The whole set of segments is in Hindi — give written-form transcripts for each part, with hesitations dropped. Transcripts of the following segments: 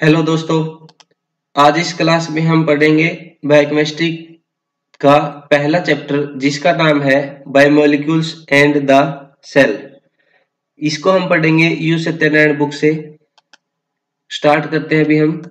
हेलो दोस्तों, आज इस क्लास में हम पढ़ेंगे बायोकेमिस्ट्री का पहला चैप्टर जिसका नाम है बायोमोलिक्यूल्स एंड द सेल। इसको हम पढ़ेंगे यू सत्यनारायण बुक से। स्टार्ट करते हैं अभी हम।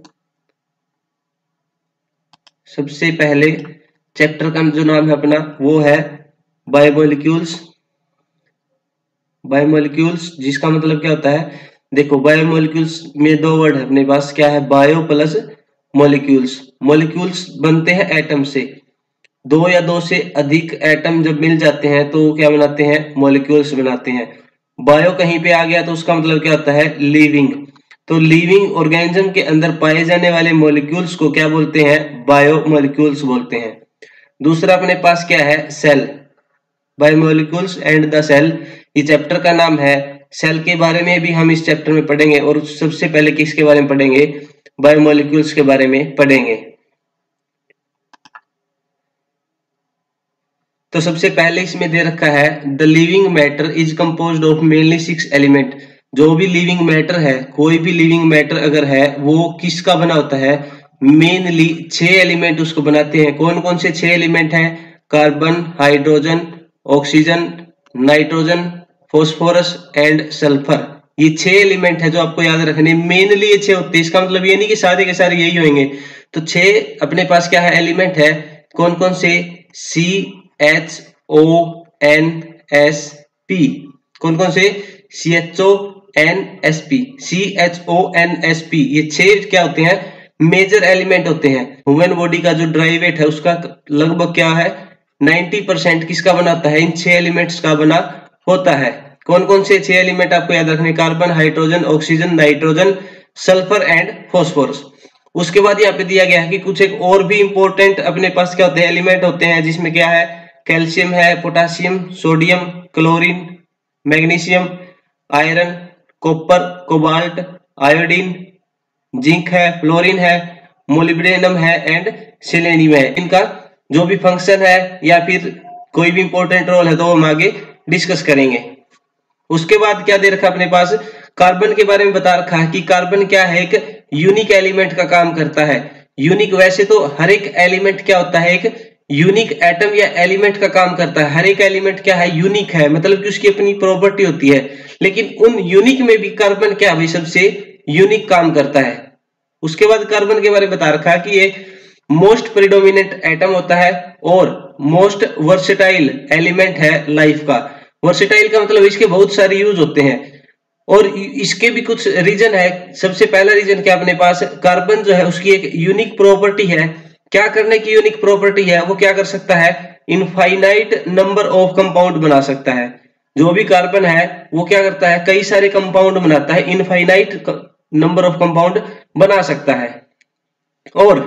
सबसे पहले चैप्टर का जो नाम है अपना वो है बायोमोलिक्यूल्स। बायोमोलिक्यूल्स जिसका मतलब क्या होता है, देखो बायोमोलिक्यूल्स में दो वर्ड है अपने पास, क्या है, बायो प्लस मोलिक्यूल्स। मोलिक्यूल्स बनते हैं एटम से, दो या दो से अधिक एटम जब मिल जाते हैं तो क्या बनाते हैं, मोलिक्यूल्स बनाते हैं। बायो कहीं पे आ गया तो उसका मतलब क्या होता है, लिविंग। तो लिविंग ऑर्गेनिज्म के अंदर पाए जाने वाले मोलिक्यूल्स को क्या बोलते हैं, बायो मोलिक्यूल्स बोलते हैं। दूसरा अपने पास क्या है, cell. Biomolecules and the cell, ये चैप्टर का नाम है। सेल के बारे में भी हम इस चैप्टर में पढ़ेंगे और सबसे पहले किसके बारे में पढ़ेंगे, बायोमोलिक्यूल्स के बारे में पढ़ेंगे। तो सबसे पहले इसमें दे रखा है the living matter is composed of mainly 6 element. जो भी लिविंग मैटर है, कोई भी लिविंग मैटर अगर है वो किसका बना होता है, मेनली 6 एलिमेंट उसको बनाते हैं। कौन कौन से 6 एलिमेंट हैं, carbon, hydrogen, oxygen, nitrogen, phosphorus and sulphur. ये 6 एलिमेंट है जो आपको याद रखने, मेनली ये 6 होते हैं। इसका मतलब ये नहीं कि सारे के सारे यही होंगे। तो 6 अपने पास क्या है, एलिमेंट है। कौन कौन से, CHONSP। कौन कौन से, CHONSP, CHONSP। ये 6 क्या होते हैं, मेजर एलिमेंट होते हैं। ह्यूमन बॉडी का जो ड्राई वेट है उसका लगभग क्या है, 90% किसका बना होता है, इन 6 एलिमेंट्स का बना होता है। कौन कौन से 6 एलिमेंट आपको याद रखने, carbon, hydrogen, oxygen, nitrogen, sulphur and phosphorus. उसके बाद यहाँ पे दिया गया है कि कुछ एक और भी इंपॉर्टेंट अपने पास क्या होते हैं, एलिमेंट होते हैं, जिसमें क्या है, कैल्शियम है, potassium, sodium, chlorine, magnesium, iron, copper, cobalt, iodine, zinc है, फ्लोरीन है, मोलिब्डेनम है एंड सेलेनियम है। इनका जो भी फंक्शन है या फिर कोई भी इंपॉर्टेंट रोल है तो हम आगे डिस्कस करेंगे। उसके बाद क्या दे रखा अपने पास, कार्बन के बारे में बता रखा है कि कार्बन क्या है, एक यूनिक एलिमेंट का काम करता है। यूनिक, वैसे तो हर एक एलिमेंट क्या होता है, एक यूनिक एटम या एलिमेंट का काम करता है। हर एक एलिमेंट क्या है, यूनिक है, मतलब कि उसकी अपनी प्रॉपर्टी होती है। लेकिन उन यूनिक में भी कार्बन क्या भाई सबसे यूनिक काम करता है। उसके बाद कार्बन के बारे में बता रखा है कि ये मोस्ट प्रिडोमिनेंट एटम होता है और मोस्ट वर्सेटाइल एलिमेंट है लाइफ का। वर्सेटाइल का मतलब इसके बहुत सारे यूज होते हैं और इसके भी कुछ रीजन है। सबसे पहला रीजन क्या अपने पास, कार्बन जो है उसकी एक यूनिक प्रॉपर्टी है। क्या करने की यूनिक प्रॉपर्टी है, वो क्या कर सकता है, इनफाइनाइट नंबर ऑफ कंपाउंड बना सकता है। जो भी कार्बन है वो क्या करता है, कई सारे कंपाउंड बनाता है, इनफाइनाइट नंबर ऑफ कंपाउंड बना सकता है। और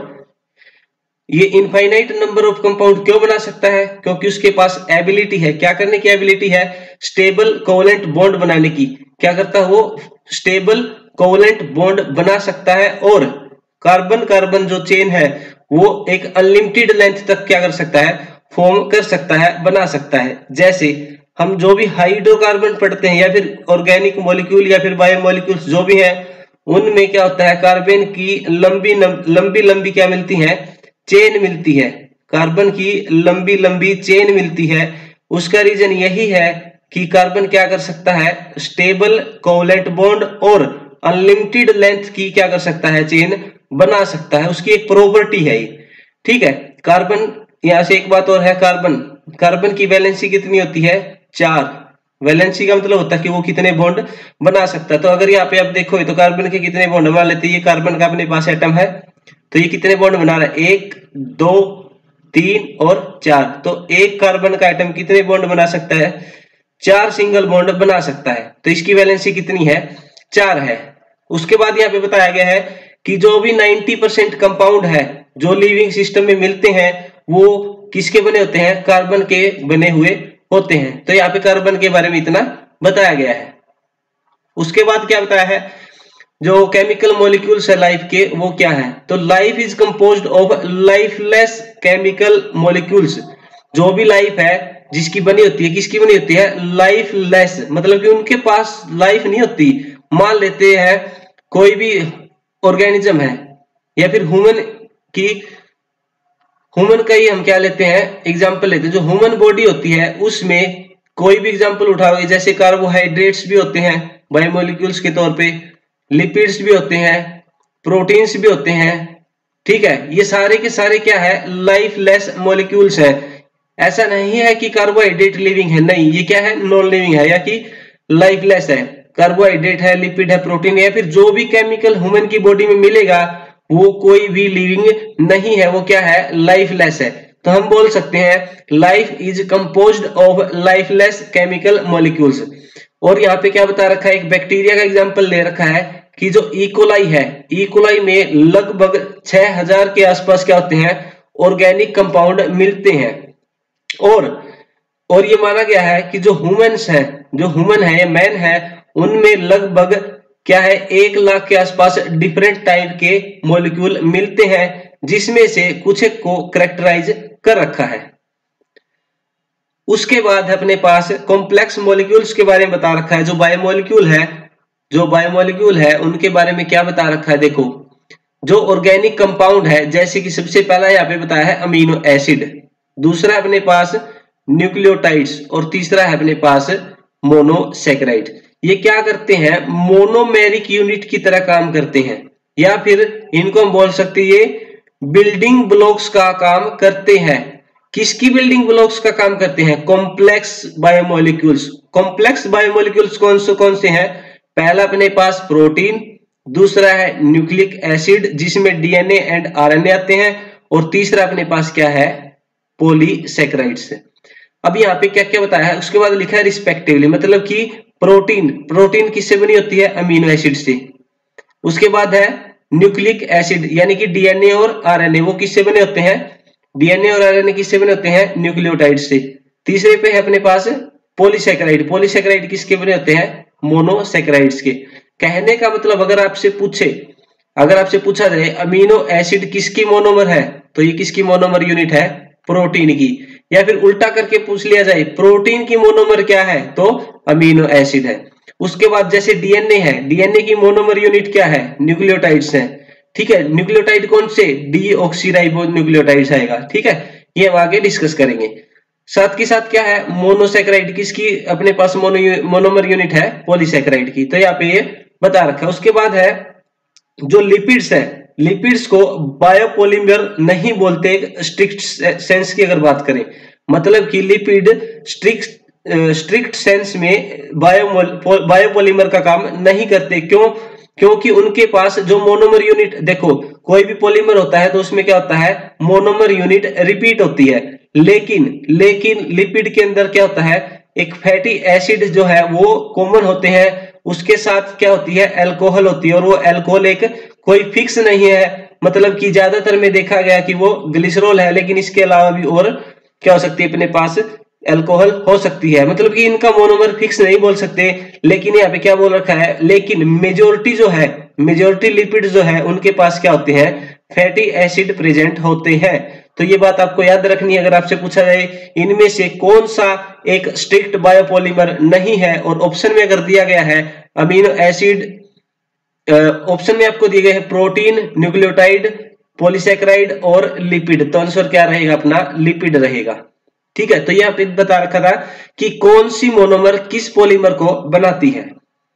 ये इनफाइनाइट नंबर ऑफ कंपाउंड क्यों बना सकता है, क्योंकि उसके पास एबिलिटी है। क्या करने की एबिलिटी है, स्टेबल कोवलेंट बॉन्ड बनाने की। क्या करता है वो, स्टेबल कोवलेंट बॉन्ड बना सकता है। और कार्बन कार्बन जो चेन है वो एक अनलिमिटेड लेंथ तक क्या कर सकता है, फॉर्म कर सकता है, बना सकता है। जैसे हम जो भी हाइड्रोकार्बन पढ़ते हैं या फिर ऑर्गेनिक मॉलिक्यूल या फिर बायोमोलिक्यूल्स जो भी है, उनमें क्या होता है, कार्बन की लंबी लंबी लंबी क्या मिलती है, चेन मिलती है। कार्बन की लंबी लंबी चेन मिलती है। उसका रीजन यही है कि कार्बन क्या कर सकता है, स्टेबल कोवलेंट बॉन्ड और अनलिमिटेड लेंथ की क्या कर सकता है, चेन बना सकता है। उसकी एक प्रॉपर्टी है ये, ठीक है। कार्बन, यहां से एक बात और है, कार्बन कार्बन की वैलेंसी कितनी होती है, 4। वैलेंसी का मतलब होता है कि वो कितने बॉन्ड बना सकता है। तो अगर यहाँ पे आप देखो तो कार्बन के कितने बॉन्ड बना लेते हैं, ये कार्बन का अपने पास एटम है तो ये कितने बॉन्ड बना रहा है, 1 2 3 और 4। तो एक कार्बन का एटम कितने बॉन्ड बना सकता है, 4 सिंगल बॉन्ड बना सकता है। तो इसकी वैलेंसी कितनी है, 4 है। उसके बाद यहाँ पे बताया गया है कि जो भी 90% कंपाउंड है जो लिविंग सिस्टम में मिलते हैं वो किसके बने होते हैं, कार्बन के बने हुए होते हैं। तो यहाँ पे कार्बन के बारे में इतना बताया गया है। उसके बाद क्या बताया है, जो केमिकल मॉलिक्यूल्स है लाइफ के वो क्या है, तो life is composed of lifeless chemical molecules. जो भी लाइफ है जिसकी बनी होती है, किसकी बनी होती है, लाइफलेस, मतलब कि उनके पास लाइफ नहीं होती। मान लेते हैं कोई भी ऑर्गेनिज्म है, या फिर ह्यूमन का ही हम क्या लेते हैं एग्जांपल लेते हैं, जो ह्यूमन बॉडी होती है उसमें कोई भी एग्जांपल उठाओगे, जैसे कार्बोहाइड्रेट्स भी होते हैं बायोमोलिक्यूल्स के तौर पे, लिपिड्स भी होते हैं, प्रोटीन्स भी होते हैं, ठीक है। ये सारे के सारे क्या है, लाइफलेस मॉलिक्यूल्स है। ऐसा नहीं है कि कार्बोहाइड्रेट लिविंग है, नहीं, ये क्या है, नॉन लिविंग है या कि लाइफलेस है। कार्बोहाइड्रेट है, लिपिड है, प्रोटीन है, या फिर जो भी केमिकल ह्यूमन की बॉडी में मिलेगा वो कोई भी लिविंग नहीं है, वो क्या है, लाइफलेस है। तो हम बोल सकते हैं life is composed of lifeless chemical molecules. और यहाँ पे क्या बता रखा है, एक बैक्टीरिया का एग्जांपल ले रखा है कि जो इकोलाई है, इकोलाई में लगभग 6000 के आसपास क्या होते हैं, ऑर्गेनिक कंपाउंड मिलते हैं। और ये माना गया है कि जो ह्यूमंस है, जो ह्यूमन है, मैन है, उनमें लगभग क्या है 1 लाख के आसपास डिफरेंट टाइप के मॉलिक्यूल मिलते हैं, जिसमें से कुछ को कैरेक्टराइज कर रखा है। उसके बाद अपने पास कॉम्प्लेक्स मॉलिक्यूल्स के बारे में बता रखा है। जो बायोमोलिक्यूल है उनके बारे में क्या बता रखा है, देखो जो ऑर्गेनिक कंपाउंड है, जैसे कि सबसे पहला यहाँ पे बताया है अमीनो एसिड, दूसरा अपने पास न्यूक्लियोटाइड्स, और तीसरा है अपने पास मोनोसेकेराइड। ये क्या करते हैं, मोनोमेरिक यूनिट की तरह काम करते हैं, या फिर इनको हम बोल सकते हैं ये बिल्डिंग ब्लॉक्स का काम करते हैं। किसकी बिल्डिंग ब्लॉक्स का काम करते हैं, कॉम्प्लेक्स बायोमोलिक्यूल्स। कॉम्प्लेक्स बायोमोलिक्यूल्स कौन से हैं, पहला अपने पास प्रोटीन, दूसरा है न्यूक्लिक एसिड जिसमें डीएनए एंड आरएनए आते हैं, और तीसरा अपने पास क्या है, पॉलीसेकेराइड्स। अब यहाँ पे क्या क्या बताया है, उसके बाद लिखा है रिस्पेक्टिवली, मतलब कि प्रोटीन किससे बनी होती है, अमीनो एसिड से। उसके बाद है न्यूक्लिक एसिड यानी कि डीएनए और आरएनए, वो किससे बने होते हैं, डीएनए और आरएनए किससे बने होते हैं, न्यूक्लियोटाइड से। तीसरे पे है अपने पास पॉलीसेकेराइड, पॉलीसेकेराइड किसके बने होते हैं, मोनोसेकेराइड्स के। कहने का मतलब अगर आपसे पूछा जाए अमीनो एसिड किसकी मोनोमर है, तो ये किसकी मोनोमर यूनिट है, प्रोटीन की। या फिर उल्टा करके पूछ लिया जाए प्रोटीन की मोनोमर क्या है, तो अमीनो एसिड है। उसके बाद जैसे डीएनए है, डीएनए की मोनोमर यूनिट क्या है, न्यूक्लियोटाइड्स है, ठीक है। न्यूक्लियोटाइड कौन से, डीऑक्सीराइबो न्यूक्लियोटाइड्स आएगा, ठीक है। ये हम आगे डिस्कस करेंगे। साथ के साथ क्या है, मोनोसेकेराइड किसकी अपने पास मोनोमर यूनिट है, पॉलीसेकेराइड की। तो यहाँ पे ये बता रखा है। उसके बाद है जो लिपिड्स है, लिपिड्स को बायोपॉलीमर नहीं बोलते स्ट्रिक्ट सेंस की अगर बात करें, मतलब कि लिपिड स्ट्रिक्ट सेंस में बायोपॉलीमर का काम नहीं करते। क्यों, क्योंकि उनके पास जो मोनोमर यूनिट, देखो कोई भी पॉलीमर होता है तो उसमें क्या होता है, मोनोमर यूनिट रिपीट होती है, लेकिन लिपिड के अंदर क्या होता है, एक फैटी एसिड जो है वो कॉमन होते हैं, उसके साथ क्या होती है, अल्कोहल होती है, और वो अल्कोहल एक कोई फिक्स नहीं है, मतलब कि ज्यादातर में देखा गया कि वो ग्लिसरॉल है, लेकिन इसके अलावा भी और क्या हो सकती है, अपने पास अल्कोहल हो सकती है। मतलब कि इनका मोनोमर फिक्स नहीं बोल सकते, लेकिन यहाँ पे क्या बोल रखा है, लेकिन मेजोरिटी लिपिड जो है उनके पास क्या होते हैं, फैटी एसिड प्रेजेंट होते हैं। तो ये बात आपको याद रखनी है। अगर आपसे पूछा जाए इनमें से कौन सा एक स्ट्रिक्ट बायोपॉलीमर नहीं है, और ऑप्शन में अगर दिया गया है अमीनो एसिड, ऑप्शन में आपको दिए गए हैं प्रोटीन, न्यूक्लियोटाइड, पॉलीसेकेराइड और लिपिड, तो आंसर क्या रहेगा अपना, लिपिड रहेगा, ठीक है। तो यह पे बता रखा था कि कौन सी मोनोमर किस पॉलीमर को बनाती है।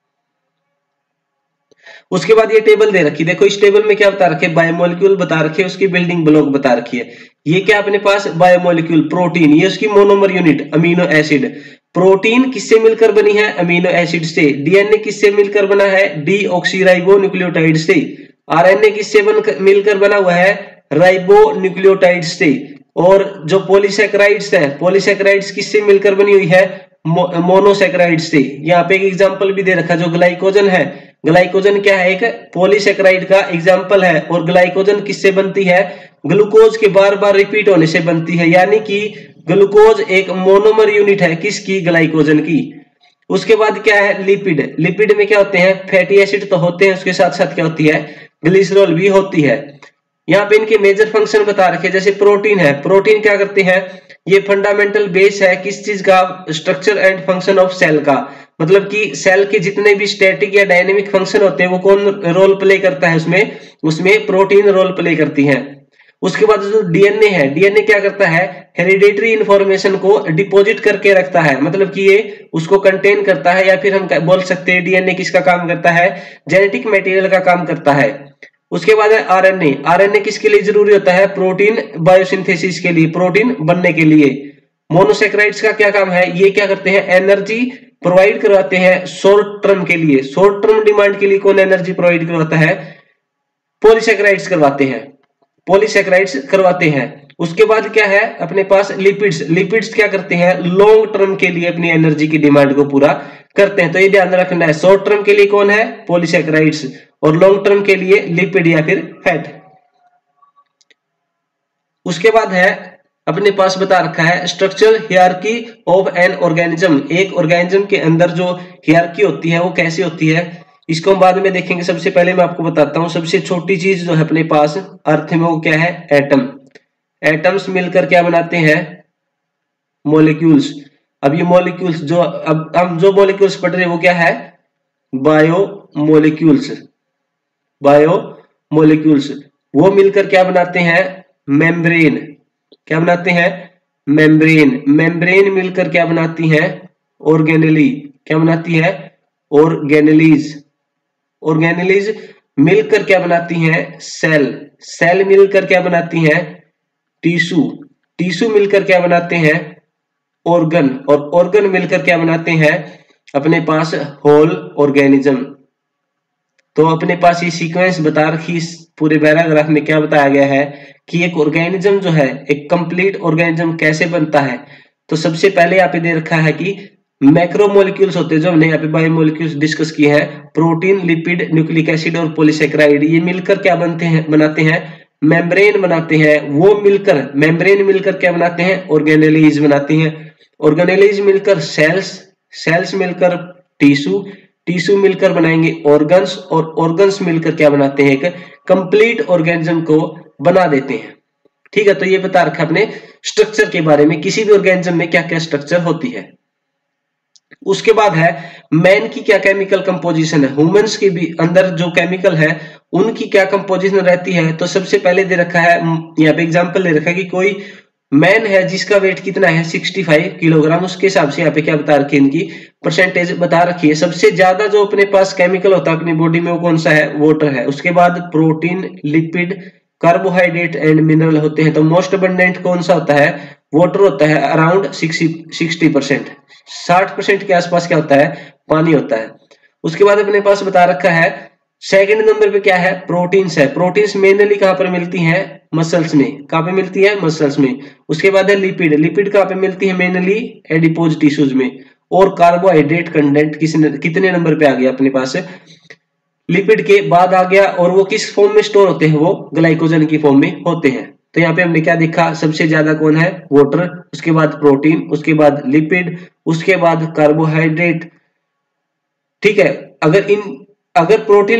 उसके बाद ये टेबल दे रखी, देखो इस टेबल में क्या बता रखे, बायोमोलिक्यूल बता रखे, उसकी बिल्डिंग ब्लॉक बता रखी है। ये क्या अपने पास बायोमोलिक्यूल, प्रोटीन, ये उसकी monomer unit amino acid. Protein किससे मिलकर बनी है, अमीनो एसिड से। डीएनए किससे मिलकर बना है, डीऑक्सीराइबो न्यूक्लियोटाइड से। आरएनए किससे मिलकर बना हुआ है, राइबो न्यूक्लियोटाइड से। और जो पॉलीसेकेराइड्स है, पॉलीसेकेराइड्स किससे मिलकर बनी हुई है, मोनोसेकेराइड से। यहाँ पे एक एग्जांपल भी दे रखा, जो ग्लाइकोजन है, ग्लाइकोजन क्या है, एक पॉलीसेकेराइड का एग्जांपल है। और ग्लाइकोजन किससे बनती है, ग्लूकोज के बार बार रिपीट होने से बनती है, यानी कि ग्लूकोज एक मोनोमर यूनिट है किसकी, ग्लाइकोजन की। उसके बाद क्या है, लिपिड। लिपिड में क्या होते हैं, फैटी एसिड तो होते हैं, उसके साथ साथ क्या होती है, ग्लिसरॉल भी होती है। यहाँ पे इनके मेजर फंक्शन बता रखे, जैसे प्रोटीन है, प्रोटीन क्या करते हैं, ये फंडामेंटल बेस है किस चीज का, structure and function of cell का। मतलब कि सेल के जितने भी स्टैटिक या डायनेमिक फंक्शन होते हैं वो कौन रोल प्ले करता है उसमें, उसमें प्रोटीन रोल प्ले करती हैं। उसके बाद जो डीएनए है, डीएनए क्या करता है, हेरिडेटरी इंफॉर्मेशन को डिपॉजिट करके रखता है, मतलब कि ये उसको कंटेन करता है, या फिर हम बोल सकते हैं डीएनए किसका काम करता है, जेनेटिक मटेरियल का काम करता है। उसके बाद है आरएनए, आरएनए किसके लिए जरूरी होता है, प्रोटीन बायोसिंथेसिस के लिए, प्रोटीन बनने के लिए। मोनोसेक्राइड्स का क्या काम है, ये क्या करते हैं, एनर्जी प्रोवाइड करवाते हैं शॉर्ट टर्म के लिए, शॉर्ट टर्म डिमांड के लिए कौन एनर्जी प्रोवाइड करवाता है, पॉलीसेक्राइड्स करवाते हैं, पॉलीसेक्राइड्स करवाते हैं। उसके बाद क्या है अपने पास लिपिड्स, लिपिड्स क्या करते हैं, लॉन्ग टर्म के लिए अपनी एनर्जी की डिमांड को पूरा करते हैं। तो ये ध्यान रखना है, शॉर्ट टर्म के लिए कौन है, पॉलीसेक्राइड्स, और लॉन्ग टर्म के लिए लिपिड या फिर फैट। उसके बाद है अपने पास बता रखा है structural hierarchy of an organism, एक ऑर्गेनिज्म के अंदर जो हियरार्की होती है वो कैसी होती है, इसको हम बाद में देखेंगे। सबसे पहले मैं आपको बताता हूं, सबसे छोटी चीज जो है अपने पास अर्थ में वो क्या है, एटम। एटम्स मिलकर क्या बनाते हैं, मॉलिक्यूल्स। अब ये मॉलिक्यूल्स जो अब हम जो मॉलिक्यूल्स पढ़ रहे हैं वो क्या है, बायो मॉलिक्यूल्स, बायो मॉलिक्यूल्स। वो मिलकर क्या बनाते हैं, मेम्ब्रेन। क्या बनाते हैं, मेम्ब्रेन। मेम्ब्रेन मिलकर क्या बनाती है, ऑर्गेनेली। क्या बनाती है, ऑर्गेनेलीज। ऑर्गेनेलीज मिलकर क्या बनाती हैं, सेल। सेल मिलकर क्या बनाती हैं, टिश्यू। टिश्यू मिलकर क्या बनाते हैं, ऑर्गन। और ऑर्गन मिलकर क्या बनाते हैं अपने पास, होल ऑर्गेनिज्म। तो अपने पास ये सीक्वेंस बता रखी, इस पूरे पैराग्राफ में क्या बताया गया है कि एक ऑर्गेनिज्म जो है, एक कंप्लीट ऑर्गेनिज्म कैसे बनता है। तो सबसे पहले यहाँ पे दे रखा है कि मैक्रोमोलिक्यूल्स होते हैं, जो हमने यहाँ पे बायोमोलिक्यूल्स डिस्कस किए हैं, प्रोटीन, लिपिड, न्यूक्लिक एसिड और पॉलीसेकेराइड, ये मिलकर क्या बनाते हैं, मेम्ब्रेन बनाते हैं। वो मिलकर, मेम्ब्रेन मिलकर क्या बनाते हैं, ऑर्गेनेलीज बनाती हैं। ऑर्गेनेलीज मिलकर सेल्स, सेल्स मिलकर टिश्यू, टिश्यू मिलकर बनाएंगे ऑर्गन्स, और ऑर्गन्स मिलकर क्या बनाते हैं, एक कंप्लीट ऑर्गेनिज्म को बना देते हैं। ठीक है, तो ये बता रखा अपने स्ट्रक्चर के बारे में, किसी भी ऑर्गेनिज्म में क्या क्या स्ट्रक्चर होती है। उसके बाद है मैन की क्या केमिकल कंपोजिशन है, ह्यूमंस के भी अंदर जो केमिकल है उनकी क्या कंपोजिशन रहती है। तो सबसे पहले दे रखा है, यहाँ पे एग्जांपल दे रखा है कि कोई मैन है जिसका वेट कितना है, 65 किलोग्राम। उसके हिसाब से यहाँ पे क्या बता रखी है, इनकी परसेंटेज बता रखी है। सबसे ज्यादा जो अपने पास केमिकल होता है अपनी बॉडी में वो कौन सा है, वाटर है। उसके बाद protein, lipid, carbohydrate and mineral होते हैं। तो मोस्ट अबंडेंट कौन सा होता है, वाटर होता है, अराउंड 60%। 60% के आसपास क्या होता है, पानी होता है। उसके बाद अपने पास बता रखा है सेकंड नंबर पे क्या है, प्रोटीन्स है। प्रोटीन्स मेनली कहां पर मिलती हैं, मसल्स में। कहां पे मिलती है, मसल्स में। उसके बाद है लिपिड, लिपिड कहां पे मिलती है, मेनली एडिपोज टिश्यूज में। और कार्बोहाइड्रेट कंटेंट कितने नंबर पे आ गया अपने पास, लिपिड के बाद आ गया। और वो किस फॉर्म में स्टोर होते हैं, वो ग्लाइकोजन की फॉर्म में होते हैं। तो यहाँ पे हमने क्या देखा, सबसे ज्यादा कौन है, वाटर, उसके बाद प्रोटीन, उसके बाद लिपिड, उसके बाद कार्बोहाइड्रेट। ठीक है, अगर प्रोटीन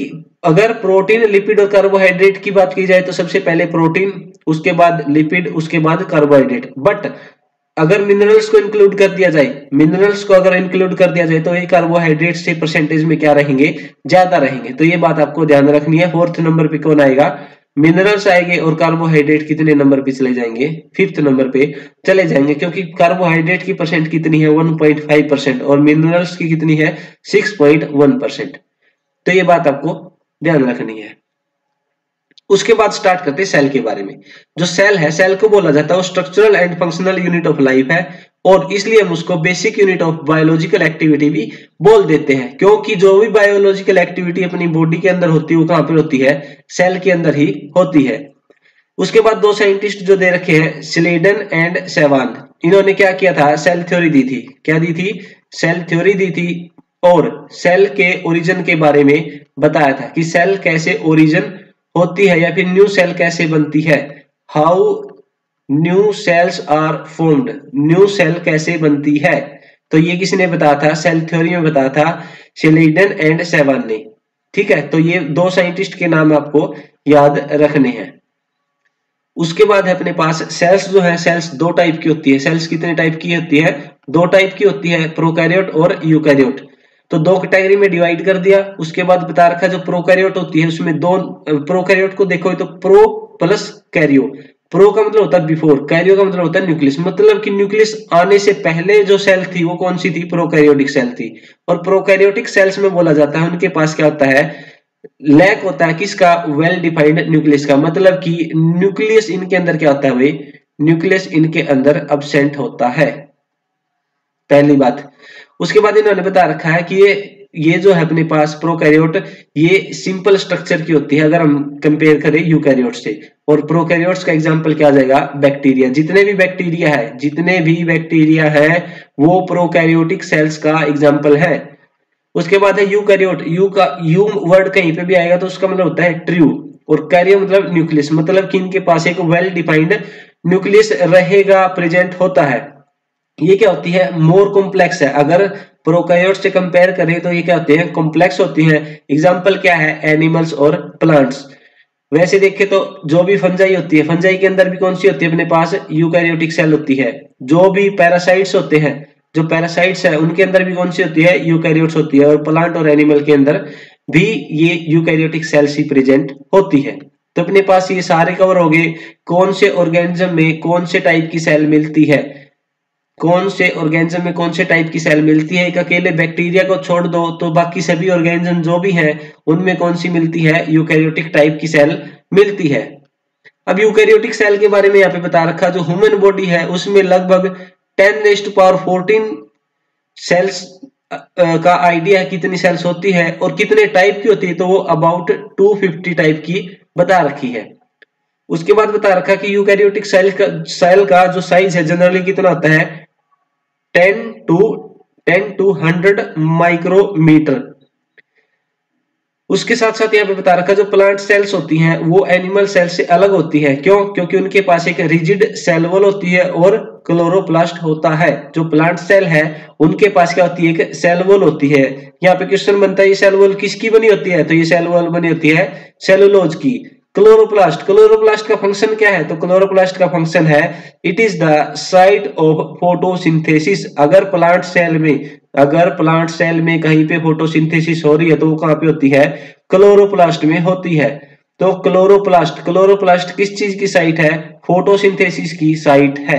लिपिड और कार्बोहाइड्रेट की बात की जाए तो सबसे पहले प्रोटीन, उसके बाद लिपिड, उसके बाद कार्बोहाइड्रेट। बट अगर मिनरल्स को इंक्लूड कर दिया जाए, मिनरल्स को अगर इंक्लूड कर दिया जाए तो ये कार्बोहाइड्रेट से परसेंटेज में क्या रहेंगे, ज्यादा रहेंगे। तो ये बात आपको ध्यान रखनी है। फोर्थ नंबर पे कौन आएगा, मिनरल्स आएंगे। और कार्बोहाइड्रेट कितने नंबर पे चले जाएंगे, फिफ्थ नंबर पे चले जाएंगे, क्योंकि कार्बोहाइड्रेट की परसेंट कितनी है, 1.5%, और मिनरल्स की कितनी है, 6.1%। तो ये बात आपको ध्यान रखनी है। उसके बाद स्टार्ट करते हैं सेल के बारे में। जो सेल है, सेल को बोला जाता है structural and functional unit of life है, और इसलिए हम उसको basic unit of biological activity भी बोल देते हैं, क्योंकि जो भी बायोलॉजिकल एक्टिविटी अपनी बॉडी के अंदर होती है वो कहां पर होती है, सेल के अंदर ही होती है। उसके बाद दो साइंटिस्ट जो दे रखे हैं, स्लेडन एंड सेवान, इन्होंने क्या किया था, सेल थ्योरी दी थी। क्या दी थी, सेल थ्योरी दी थी, और सेल के ओरिजिन के बारे में बताया था कि सेल कैसे ओरिजिन होती है, या फिर न्यू सेल कैसे बनती है, how new cells are formed, new cell कैसे बनती है। तो ये किसने बताया था, सेल थ्योरी में बताया था स्लेडन एंड सेवान ने। ठीक है, तो ये दो साइंटिस्ट के नाम आपको याद रखने हैं। उसके बाद है अपने पास सेल्स जो है, सेल्स दो टाइप की होती है। सेल्स कितने टाइप की होती है? दो टाइप की होती है, प्रोकैरियोट और यूकैरियोट। तो दो कैटेगरी में डिवाइड कर दिया। उसके बाद बता रखा जो प्रोकैरियोट होती है उसमें दो, प्रोकैरियोट को देखो तो प्रो प्लस कैरियो। प्रो का मतलब होता है बिफोर, कैरियो का मतलब होता है न्यूक्लियस। मतलब कि न्यूक्लियस आने से पहले जो सेल थी वो कौन सी थी? प्रोकैरियोटिक सेल थी। और प्रोकैरियोटिक सेल्स में बोला जाता है उनके पास क्या होता है? लैक होता है किसका? वेल डिफाइंड न्यूक्लियस का। मतलब कि न्यूक्लियस इनके अंदर क्या होता है भाई? न्यूक्लियस इनके अंदर अब्सेंट होता है, पहली बात। उसके बाद इन्होंने बता रखा है कि ये जो है अपने पास प्रोकैरियोट, ये सिंपल स्ट्रक्चर की होती है अगर हम कंपेयर करें यूकैरियोट से। और प्रोकैरियोट्स का एग्जांपल क्या आ जाएगा? बैक्टीरिया। जितने भी बैक्टीरिया है वो प्रोकैरियोटिक सेल्स का एग्जांपल है। उसके बाद है यूकैरियोट। यू का यू वर्ड कहीं पे भी आएगा तो उसका मतलब होता है ट्रू, और कैरियो मतलब न्यूक्लियस। मतलब कि इनके पास एक वेल डिफाइंड न्यूक्लियस रहेगा, प्रेजेंट होता है। ये क्या होती है? मोर कॉम्प्लेक्स है। अगर प्रोकैरियोट से कंपेयर करें तो ये क्या होते हैं? कॉम्प्लेक्स होती हैं। एग्जांपल क्या है? एनिमल्स और प्लांट्स। वैसे देखें तो जो भी फंजाई होती है, फंजाई के अंदर भी कौन सी होती है अपने पास? यूकैरियोटिक सेल होती है। जो भी पैरासाइट्स होते हैं, जो पैरासाइट्स है उनके अंदर भी कौन सी होती है? यूकैरियोट्स होती है। और प्लांट और एनिमल के अंदर भी ये यूकैरियोटिक सेल्स ही प्रेजेंट होती है। तो अपने पास ये सारे कवर हो गए। कौन से ऑर्गेनिज्म में कौन से टाइप की सेल मिलती है, कौन से ऑर्गेनिज्म में कौन से टाइप की सेल मिलती है। एक अकेले बैक्टीरिया को छोड़ दो तो बाकी सभी ऑर्गेनिज्म जो भी हैं उनमें कौन सी मिलती है? यूकैरियोटिक टाइप की सेल मिलती है। अब यूकैरियोटिक सेल के बारे में यहाँ पे बता रखा, जो ह्यूमन बॉडी है उसमें लगभग 10⁻14 सेल्स का आइडिया है कितनी सेल्स होती है और कितने टाइप की होती है, तो वो अबाउट 250 टाइप की बता रखी है। उसके बाद बता रखा कि यूकैरियोटिक सेल का जो साइज है जनरली कितना होता है? 10 to 100 माइक्रोमीटर। उसके साथ साथ यहाँ पे बता रखा जो प्लांट सेल्स होती हैं वो एनिमल सेल से अलग होती है। क्यों? क्योंकि उनके पास एक रिजिड सेल वॉल होती है और क्लोरोप्लास्ट होता है। जो प्लांट सेल है उनके पास क्या होती है? एक सेल वॉल होती है। यहाँ पे क्वेश्चन बनता है ये सेल वॉल किसकी बनी होती है? तो ये सेल वॉल बनी होती है सेलुलोज की। क्लोरोप्लास्ट का फंक्शन क्या है? तो क्लोरोप्लास्ट का फंक्शन है it is the site of photosynthesis. अगर प्लांट सेल में कहीं पे फोटोसिंथेसिस हो रही है तो वो कहां पे होती है? क्लोरोप्लास्ट में होती है। तो क्लोरोप्लास्ट किस चीज की साइट है? फोटोसिंथेसिस की साइट है।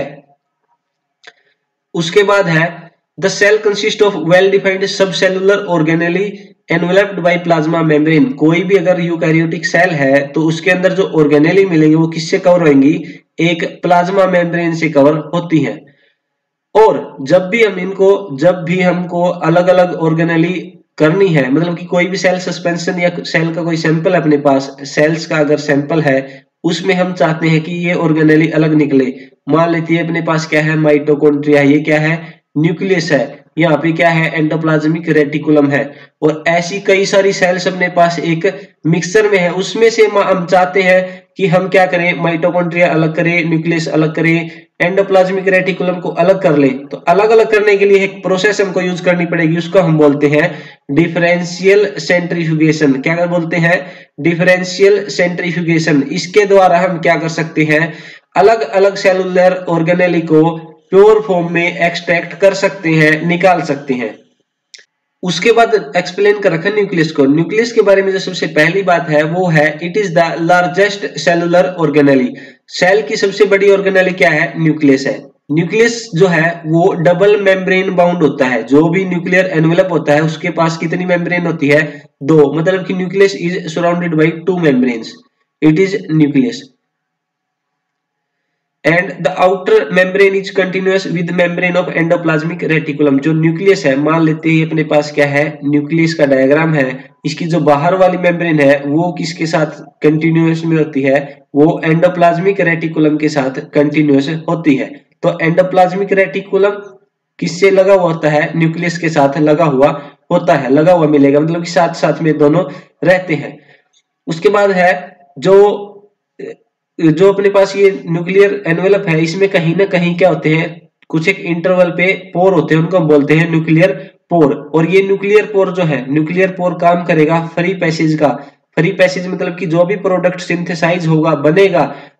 उसके बाद है the cell consist of well defined subcellular organelle enveloped by plasma membrane. कोई भी अगर यूकैरियोटिक सेल है तो उसके अंदर जो ऑर्गेनेली मिलेंगे वो किससे कवर होंगी? एक प्लाज्मा मेम्ब्रेन से कवर होती है। और जब भी हमको अलग अलग ऑर्गेनेली करनी है, मतलब कि कोई भी सेल सस्पेंशन या सेल का कोई सैंपल है अपने पास, सेल्स का अगर सैंपल है उसमें हम चाहते हैं कि ये ऑर्गेनेली अलग निकले। मान लेते हैं अपने पास क्या है? माइटोकॉन्ड्रिया। ये क्या है? न्यूक्लियस है। यहाँ पे क्या है? एंडोप्लाज्मिक रेटिकुलम है। और ऐसी कई सारी सेल्स अपने पास एक मिक्सचर में है, उसमें से हम चाहते हैं कि हम क्या करें? माइटोकॉन्ड्रिया अलग करें, न्यूक्लियस अलग करें, एंडोप्लाज्मिक रेटिकुलम को अलग कर ले। तो अलग अलग करने के लिए एक प्रोसेस हमको यूज करनी पड़ेगी, उसको हम बोलते हैं डिफरेंशियल सेंट्रीफ्यूगेशन। क्या बोलते हैं? Differential centrifugation. इसके द्वारा हम क्या कर सकते हैं? अलग अलग सेलुलर ऑर्गेनेली को प्योर फॉर्म में एक्सट्रैक्ट कर सकते हैं, निकाल सकते हैं। उसके बाद एक्सप्लेन कर रखा न्यूक्लियस को। न्यूक्लियस के बारे में जो सबसे पहली बात है वो है it is the largest cellular organelle. Cell की सबसे बड़ी ऑर्गेनेली क्या है? न्यूक्लियस है। न्यूक्लियस जो है वो डबल मेम्ब्रेन बाउंड होता है। जो भी न्यूक्लियर एनवेलप होता है उसके पास कितनी मेम्ब्रेन होती है? दो। मतलब कि nucleus is surrounded by 2 membranes. It is nucleus and the outer membrane is continuous with membrane of endoplasmic reticulum. जो न्यूक्लियस है, मान लेते हैं अपने पास क्या है? न्यूक्लियस का डायग्राम है। इसकी जो बाहर वाली मेम्ब्रेन है वो किसके साथ कंटिन्यूअस में होती है? वो एंडोप्लाज्मिक रेटिकुलम के साथ कंटिन्यूअस होती है। तो एंडोप्लाज्मिक रेटिकुलम किससे लगा हुआ होता है? न्यूक्लियस के साथ लगा हुआ होता है। लगा हुआ मिलेगा मतलब कि साथ साथ में दोनों रहते हैं। उसके बाद है जो अपने पास ये न्यूक्लियर एनवेलप है, इसमें कहीं ना कहीं क्या होते हैं? कुछ एक इंटरवल पे पोर होते हैं, उनको हम बोलते हैं न्यूक्लियर पोर। और ये न्यूक्लियर पोर जो है, न्यूक्लियर पोर काम करेगा फ्री पैसेज का। फ्री पैसेज मतलब कि जो भी प्रोडक्ट सिंथेसाइज होगा, बनेगा,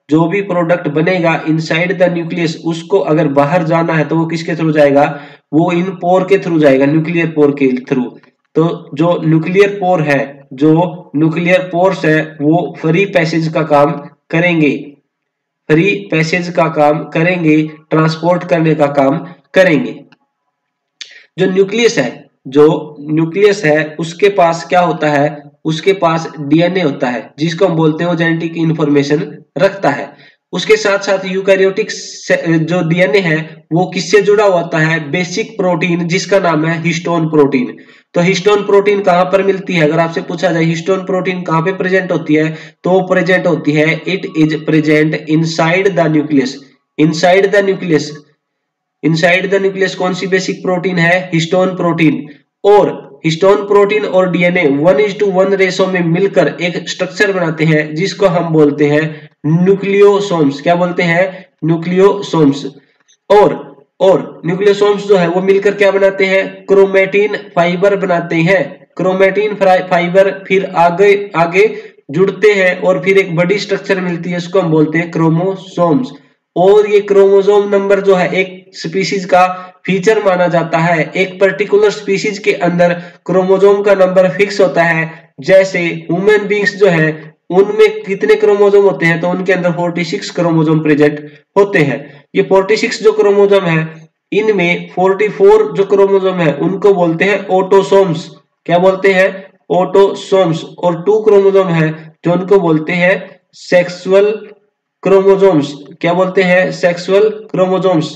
जो भी प्रोडक्ट बनेगा इनसाइड द न्यूक्लियस, उसको अगर बाहर जाना है तो वो किसके थ्रू जाएगा, वो इन पोर के थ्रू जाएगा, न्यूक्लियर पोर के थ्रू। तो जो न्यूक्लियर पोर है, जो न्यूक्लियर पोर्स है, वो फ्री पैसेज का काम करेंगे, फ्री पैसेज का काम करेंगे, ट्रांसपोर्ट करने का काम करेंगे। जो न्यूक्लियस है, जो न्यूक्लियस है उसके पास क्या होता है, उसके पास डीएनए होता है, जिसको हम बोलते हैं वो जेनेटिक इंफॉर्मेशन रखता है। उसके साथ साथ यूकैरियोटिक जो डीएनए है वो किससे जुड़ा होता है, बेसिक प्रोटीन जिसका नाम है हिस्टोन प्रोटीन। तो हिस्टोन प्रोटीन कहां पर मिलती है, अगर आपसे पूछा जाए हिस्टोन प्रोटीन कहां पे प्रेजेंट होती है, तो प्रेजेंट होती है, it is present inside the nucleus. Inside the nucleus, inside the nucleus कौन सी बेसिक प्रोटीन है, हिस्टोन प्रोटीन। और हिस्टोन प्रोटीन और डीएनए 1:1 रेशो में मिलकर एक स्ट्रक्चर बनाते हैं जिसको हम बोलते हैं न्यूक्लियोसोम्स। क्या बोलते हैं, न्यूक्लियोसोम्स। और न्यूक्लियोसोम्स जो है वो मिलकर क्या बनाते हैं, क्रोमेटिन फाइबर बनाते हैं। क्रोमेटिन फाइबर फिर आगे आगे जुड़ते हैं और फिर एक बड़ी स्ट्रक्चर मिलती है, उसको हम बोलते हैं क्रोमोसोम्स। और ये क्रोमोसोम नंबर जो है एक स्पीशीज का फीचर माना जाता है। एक पर्टिकुलर स्पीशीज के अंदर क्रोमोसोम का नंबर फिक्स होता है। जैसे ह्यूमन बींग्स जो है उनमें कितने क्रोमोसोम होते हैं, तो उनके अंदर 46 क्रोमोसोम प्रेजेंट होते हैं। ये 46 जो क्रोमोसोम है, इनमें 44 जो क्रोमोसोम है उनको बोलते हैं ऑटोसोम्स। क्या बोलते हैं, ऑटोसोम्स। और 2 क्रोमोसोम है जो उनको बोलते हैं सेक्सुअल क्रोमोसोम्स। क्या बोलते हैं, सेक्सुअल क्रोमोसोम्स।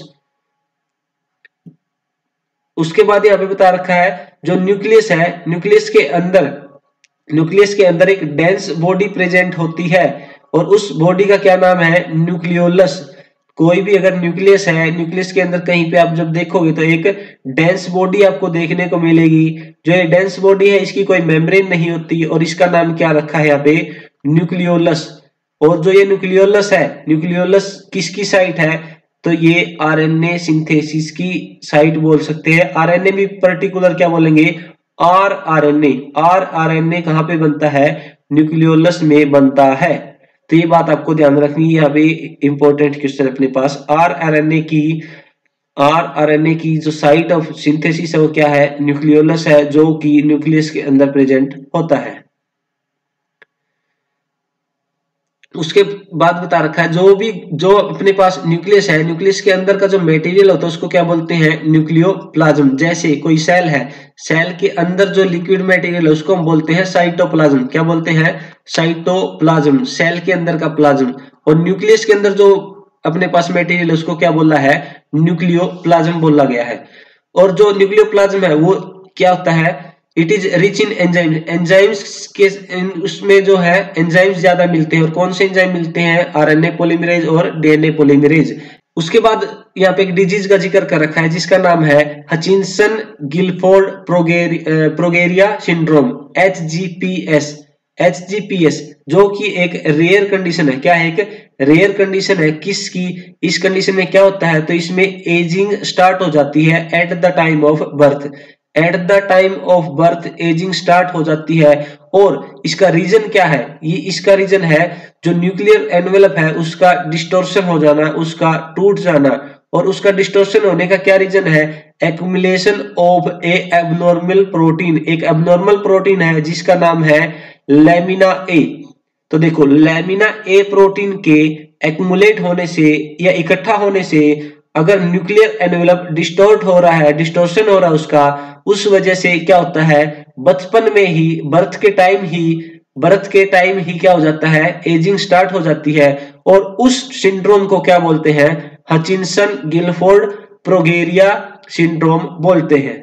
उसके बाद यहाँ पे बता रखा है जो न्यूक्लियस है, न्यूक्लियस के अंदर एक डेंस बॉडी प्रेजेंट होती है और उस बॉडी का क्या नाम है, न्यूक्लियोलस। कोई भी अगर न्यूक्लियस है, न्यूक्लियस के अंदर कहीं पे आप जब देखोगे तो एक डेंस बॉडी आपको देखने को मिलेगी। जो ये डेंस बॉडी है इसकी कोई मेम्ब्रेन नहीं होती और इसका नाम क्या रखा है यहाँ पे, न्यूक्लियोलस। और जो ये न्यूक्लियोलस है, न्यूक्लियोलस किसकी साइट है, तो ये आरएनए सिंथेसिस की साइट बोल सकते हैं। आरएनए भी पर्टिकुलर क्या बोलेंगे, आरएनए कहां पे बनता है, न्यूक्लियोलस में बनता है। तो ये बात आपको ध्यान रखनी है, यहाँ पे इंपॉर्टेंट क्वेश्चन अपने पास। आरएनए की जो साइट ऑफ सिंथेसिस है वो क्या है, न्यूक्लियोलस है, जो कि न्यूक्लियस के अंदर प्रेजेंट होता है। उसके बाद बता रखा है जो अपने पास न्यूक्लियस है, न्यूक्लियस के अंदर का जो मटेरियल होता है उसको क्या बोलते हैं, न्यूक्लियोप्लाज्म। जैसे कोई सेल है, सेल के अंदर जो लिक्विड मटेरियल है उसको हम बोलते हैं साइटोप्लाज्म। क्या बोलते हैं, साइटोप्लाज्म, सेल के अंदर का प्लाज्म। और न्यूक्लियस के अंदर जो अपने पास मटेरियल है उसको क्या बोला है, न्यूक्लियोप्लाज्म बोला गया है। और जो न्यूक्लियोप्लाज्म है वो क्या होता है, it is rich in enzyme. Enzymes के उसमें जो है एंजाइम्स ज्यादा मिलते हैं। और कौन से एंजाइम मिलते हैं, आरएनए पॉलीमरेज और डीएनए पॉलीमरेज। उसके बाद यहाँ पे एक डिजीज का जिक्र कर रखा है जिसका नाम है Hutchinson Gilford progeria syndrome, HGPS, जो कि एक रेयर कंडीशन है। क्या है, एक रेयर कंडीशन है। किसकी, इस कंडीशन में क्या होता है, तो इसमें एजिंग स्टार्ट हो जाती है at the time of birth. At the time of birth aging start हो जाती है। और इसका रीजन क्या है, ये इसका रीजन है जो न्यूक्लियर एनवेलप है उसका डिस्टोर्शन हो जाना, उसका टूट जाना। और उसका डिस्टोर्शन होने का क्या रीजन है, accumulation of a abnormal protein. एक एबनॉर्मल प्रोटीन है जिसका नाम है लैमिना ए। तो देखो, लैमिना ए प्रोटीन के एक्युमुलेट होने से या इकट्ठा होने से अगर न्यूक्लियर एनवेलप डिस्टोर्ट हो रहा है, डिस्टोर्शन हो रहा है उसका, उस वजह से क्या होता है, बचपन में ही, बर्थ के टाइम ही क्या हो जाता है, एजिंग स्टार्ट हो जाती है। और उस सिंड्रोम को क्या बोलते हैं, हचिंसन गिलफोर्ड प्रोगेरिया सिंड्रोम बोलते हैं।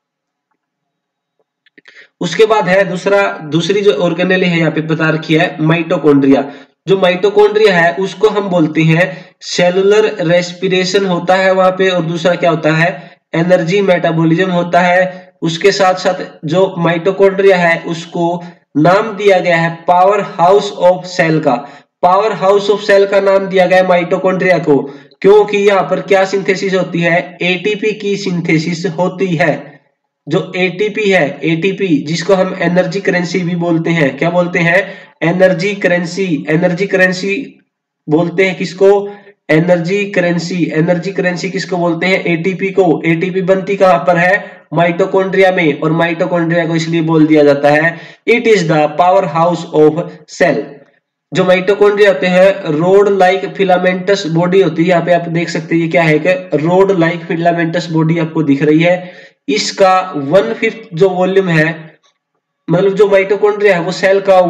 उसके बाद है दूसरी जो ऑर्गेनेल है यहाँ पे बता रखी है, माइटोकॉन्ड्रिया। जो माइटोकॉन्ड्रिया है उसको हम बोलते हैं सेलुलर रेस्पिरेशन होता है वहां पे। और दूसरा क्या होता है, एनर्जी मेटाबॉलिज्म होता है। उसके साथ साथ जो माइटोकॉन्ड्रिया है उसको नाम दिया गया है पावर हाउस ऑफ सेल का। पावर हाउस ऑफ सेल का नाम दिया गया है माइटोकॉन्ड्रिया को, क्योंकि यहाँ पर क्या सिंथेसिस होती है, एटीपी की सिंथेसिस होती है। जो एटीपी है, एटीपी जिसको हम एनर्जी करेंसी भी बोलते हैं। क्या बोलते हैं, एनर्जी करेंसी। एनर्जी करेंसी बोलते हैं किसको, एनर्जी करेंसी। एनर्जी करेंसी किसको बोलते हैं, एटीपी को। एटीपी बनती कहां पर है, माइटोकॉन्ड्रिया में, और माइटोकॉन्ड्रिया को इसलिए बोल दिया जाता है it is the power house of cell. जो माइटोकॉन्ड्रिया होते हैं रोड लाइक फिलामेंटस बॉडी होती है, यहाँ पे आप देख सकते हैं ये क्या है कि रोड लाइक फिलामेंटस बॉडी आपको दिख रही है। इसका 1/5 जो वॉल्यूम है, मतलब जो माइटोकॉन्ड्रिया है वो सेल का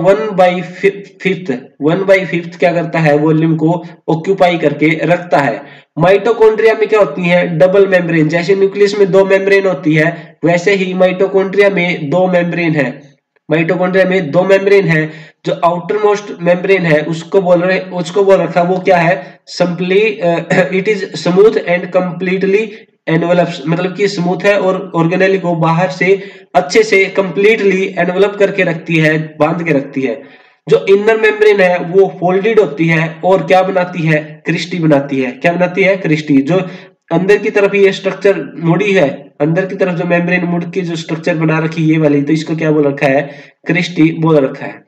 1/5 क्या करता है, वॉल्यूम को ऑक्यूपाई करके रखता है। माइटोकॉन्ड्रिया में क्या होती है, डबल मेम्ब्रेन। जैसे न्यूक्लियस में 2 मेम्ब्रेन होती है, वैसे ही माइटोकॉन्ड्रिया में 2 मेम्ब्रेन है। माइटोकॉन्ड्रिया में 2 मेम्ब्रेन है। जो आउटर मोस्ट मेम्ब्रेन है उसको बोल रखा वो क्या है, simply it is smooth and completely envelops, मतलब कि स्मूथ है और ऑर्गेनेली को बाहर से अच्छे से कंप्लीटली एनवेलप करके रखती है, बांध के रखती है। जो इनर मेम्ब्रेन है वो फोल्डेड होती है और क्या बनाती है, क्रिस्टी बनाती है। क्या बनाती है, क्रिस्टी। जो अंदर की तरफ ये स्ट्रक्चर मुड़ी है, अंदर की तरफ जो मेम्ब्रेन मुड़ के जो स्ट्रक्चर बना रखी है ये वाली, तो इसको क्या बोल रखा है, क्रिस्टी बोल रखा है।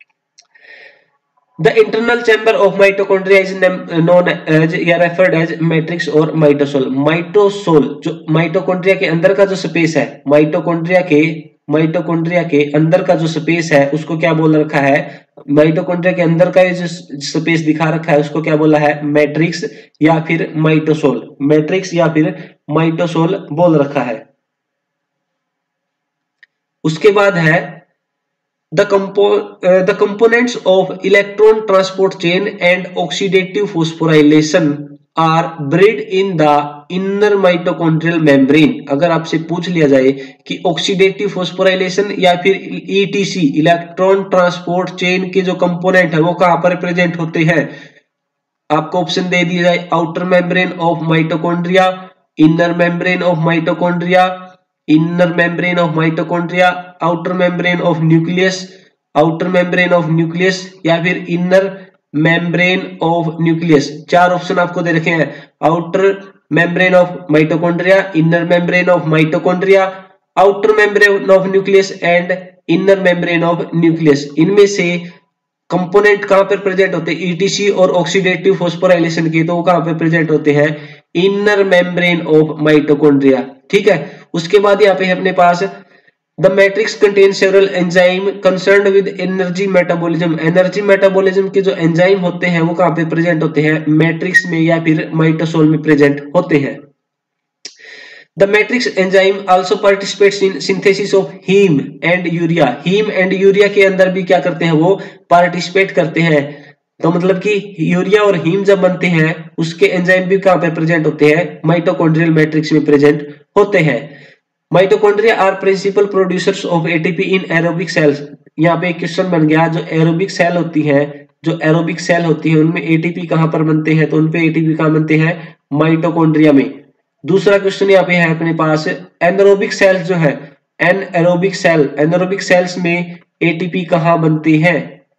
The internal chamber of mitochondria is known as या referred as matrix और माइटोसोल। माइटोसोल जो माइटोकॉन्ड्रिया के अंदर का जो स्पेस है, माइटोकॉन्ड्रिया के अंदर का जो स्पेस है उसको क्या बोल रखा है, माइटोकॉन्ड्रिया के अंदर का जो स्पेस दिखा रखा है उसको क्या बोला है, मैट्रिक्स या फिर माइटोसोल। मैट्रिक्स या फिर माइटोसोल बोल रखा है। उसके बाद है the components of electron transport chain and oxidative phosphorylation are buried in the inner mitochondrial membrane। अगर आपसे पूछ लिया जाए कि ऑक्सीडेटिव फोस्फोराइलेशन या फिर ETC इलेक्ट्रॉन ट्रांसपोर्ट चेन के जो कंपोनेंट है वो कहां पर प्रेजेंट होते हैं, आपको ऑप्शन दे दिया जाए outer membrane of mitochondria, inner membrane of mitochondria, inner membrane of mitochondria, outer membrane of nucleus, outer membrane of nucleus या फिर inner membrane of nucleus। 4 option आपको दे रखे हैं, outer membrane of mitochondria, inner membrane of mitochondria, outer membrane of nucleus and inner membrane of nucleus। इनमें से कंपोनेंट कहां पर प्रेजेंट होते हैं, ईटीसी और ऑक्सीडेटिव फोस्फोराइलेशन के, तो वो कहां पर प्रेजेंट होते हैं, इनर मेम्ब्रेन ऑफ माइटोकॉन्ड्रिया। ठीक है। उसके बाद यहाँ पे है अपने पास the matrix contain several enzyme concerned with energy metabolism. Energy metabolism के जो एंजाइम होते हैं वो कहां पे प्रेजेंट होते हैं, मैट्रिक्स में या फिर माइटोसोल में प्रेजेंट होते हैं। The matrix enzyme also participates in synthesis of heme and urea। Heme and urea के अंदर भी क्या करते हैं, वो पार्टिसिपेट करते हैं। तो मतलब कि यूरिया और हीम जब बनते हैं उसके एंजाइम भी कहां पे प्रेजेंट होते हैं, माइटोकॉन्ड्रियल मैट्रिक्स में प्रेजेंट होते हैं। Mitochondria are principal producers of ATP in aerobic cells. यहाँ पे एक क्वेश्चन बन गया, जो एरोबिक सेल होती है, जो एरोबिक सेल होती है उनमें एटीपी कहां पर बनते हैं, तो उनपे एटीपी कहां बनते हैं, माइटोकॉन्ड्रिया में। दूसरा क्वेश्चन यहाँ पे है अपने पास, एनएरोबिक सेल्स जो है, एनएरोबिक सेल्स में एटीपी कहां बनती है,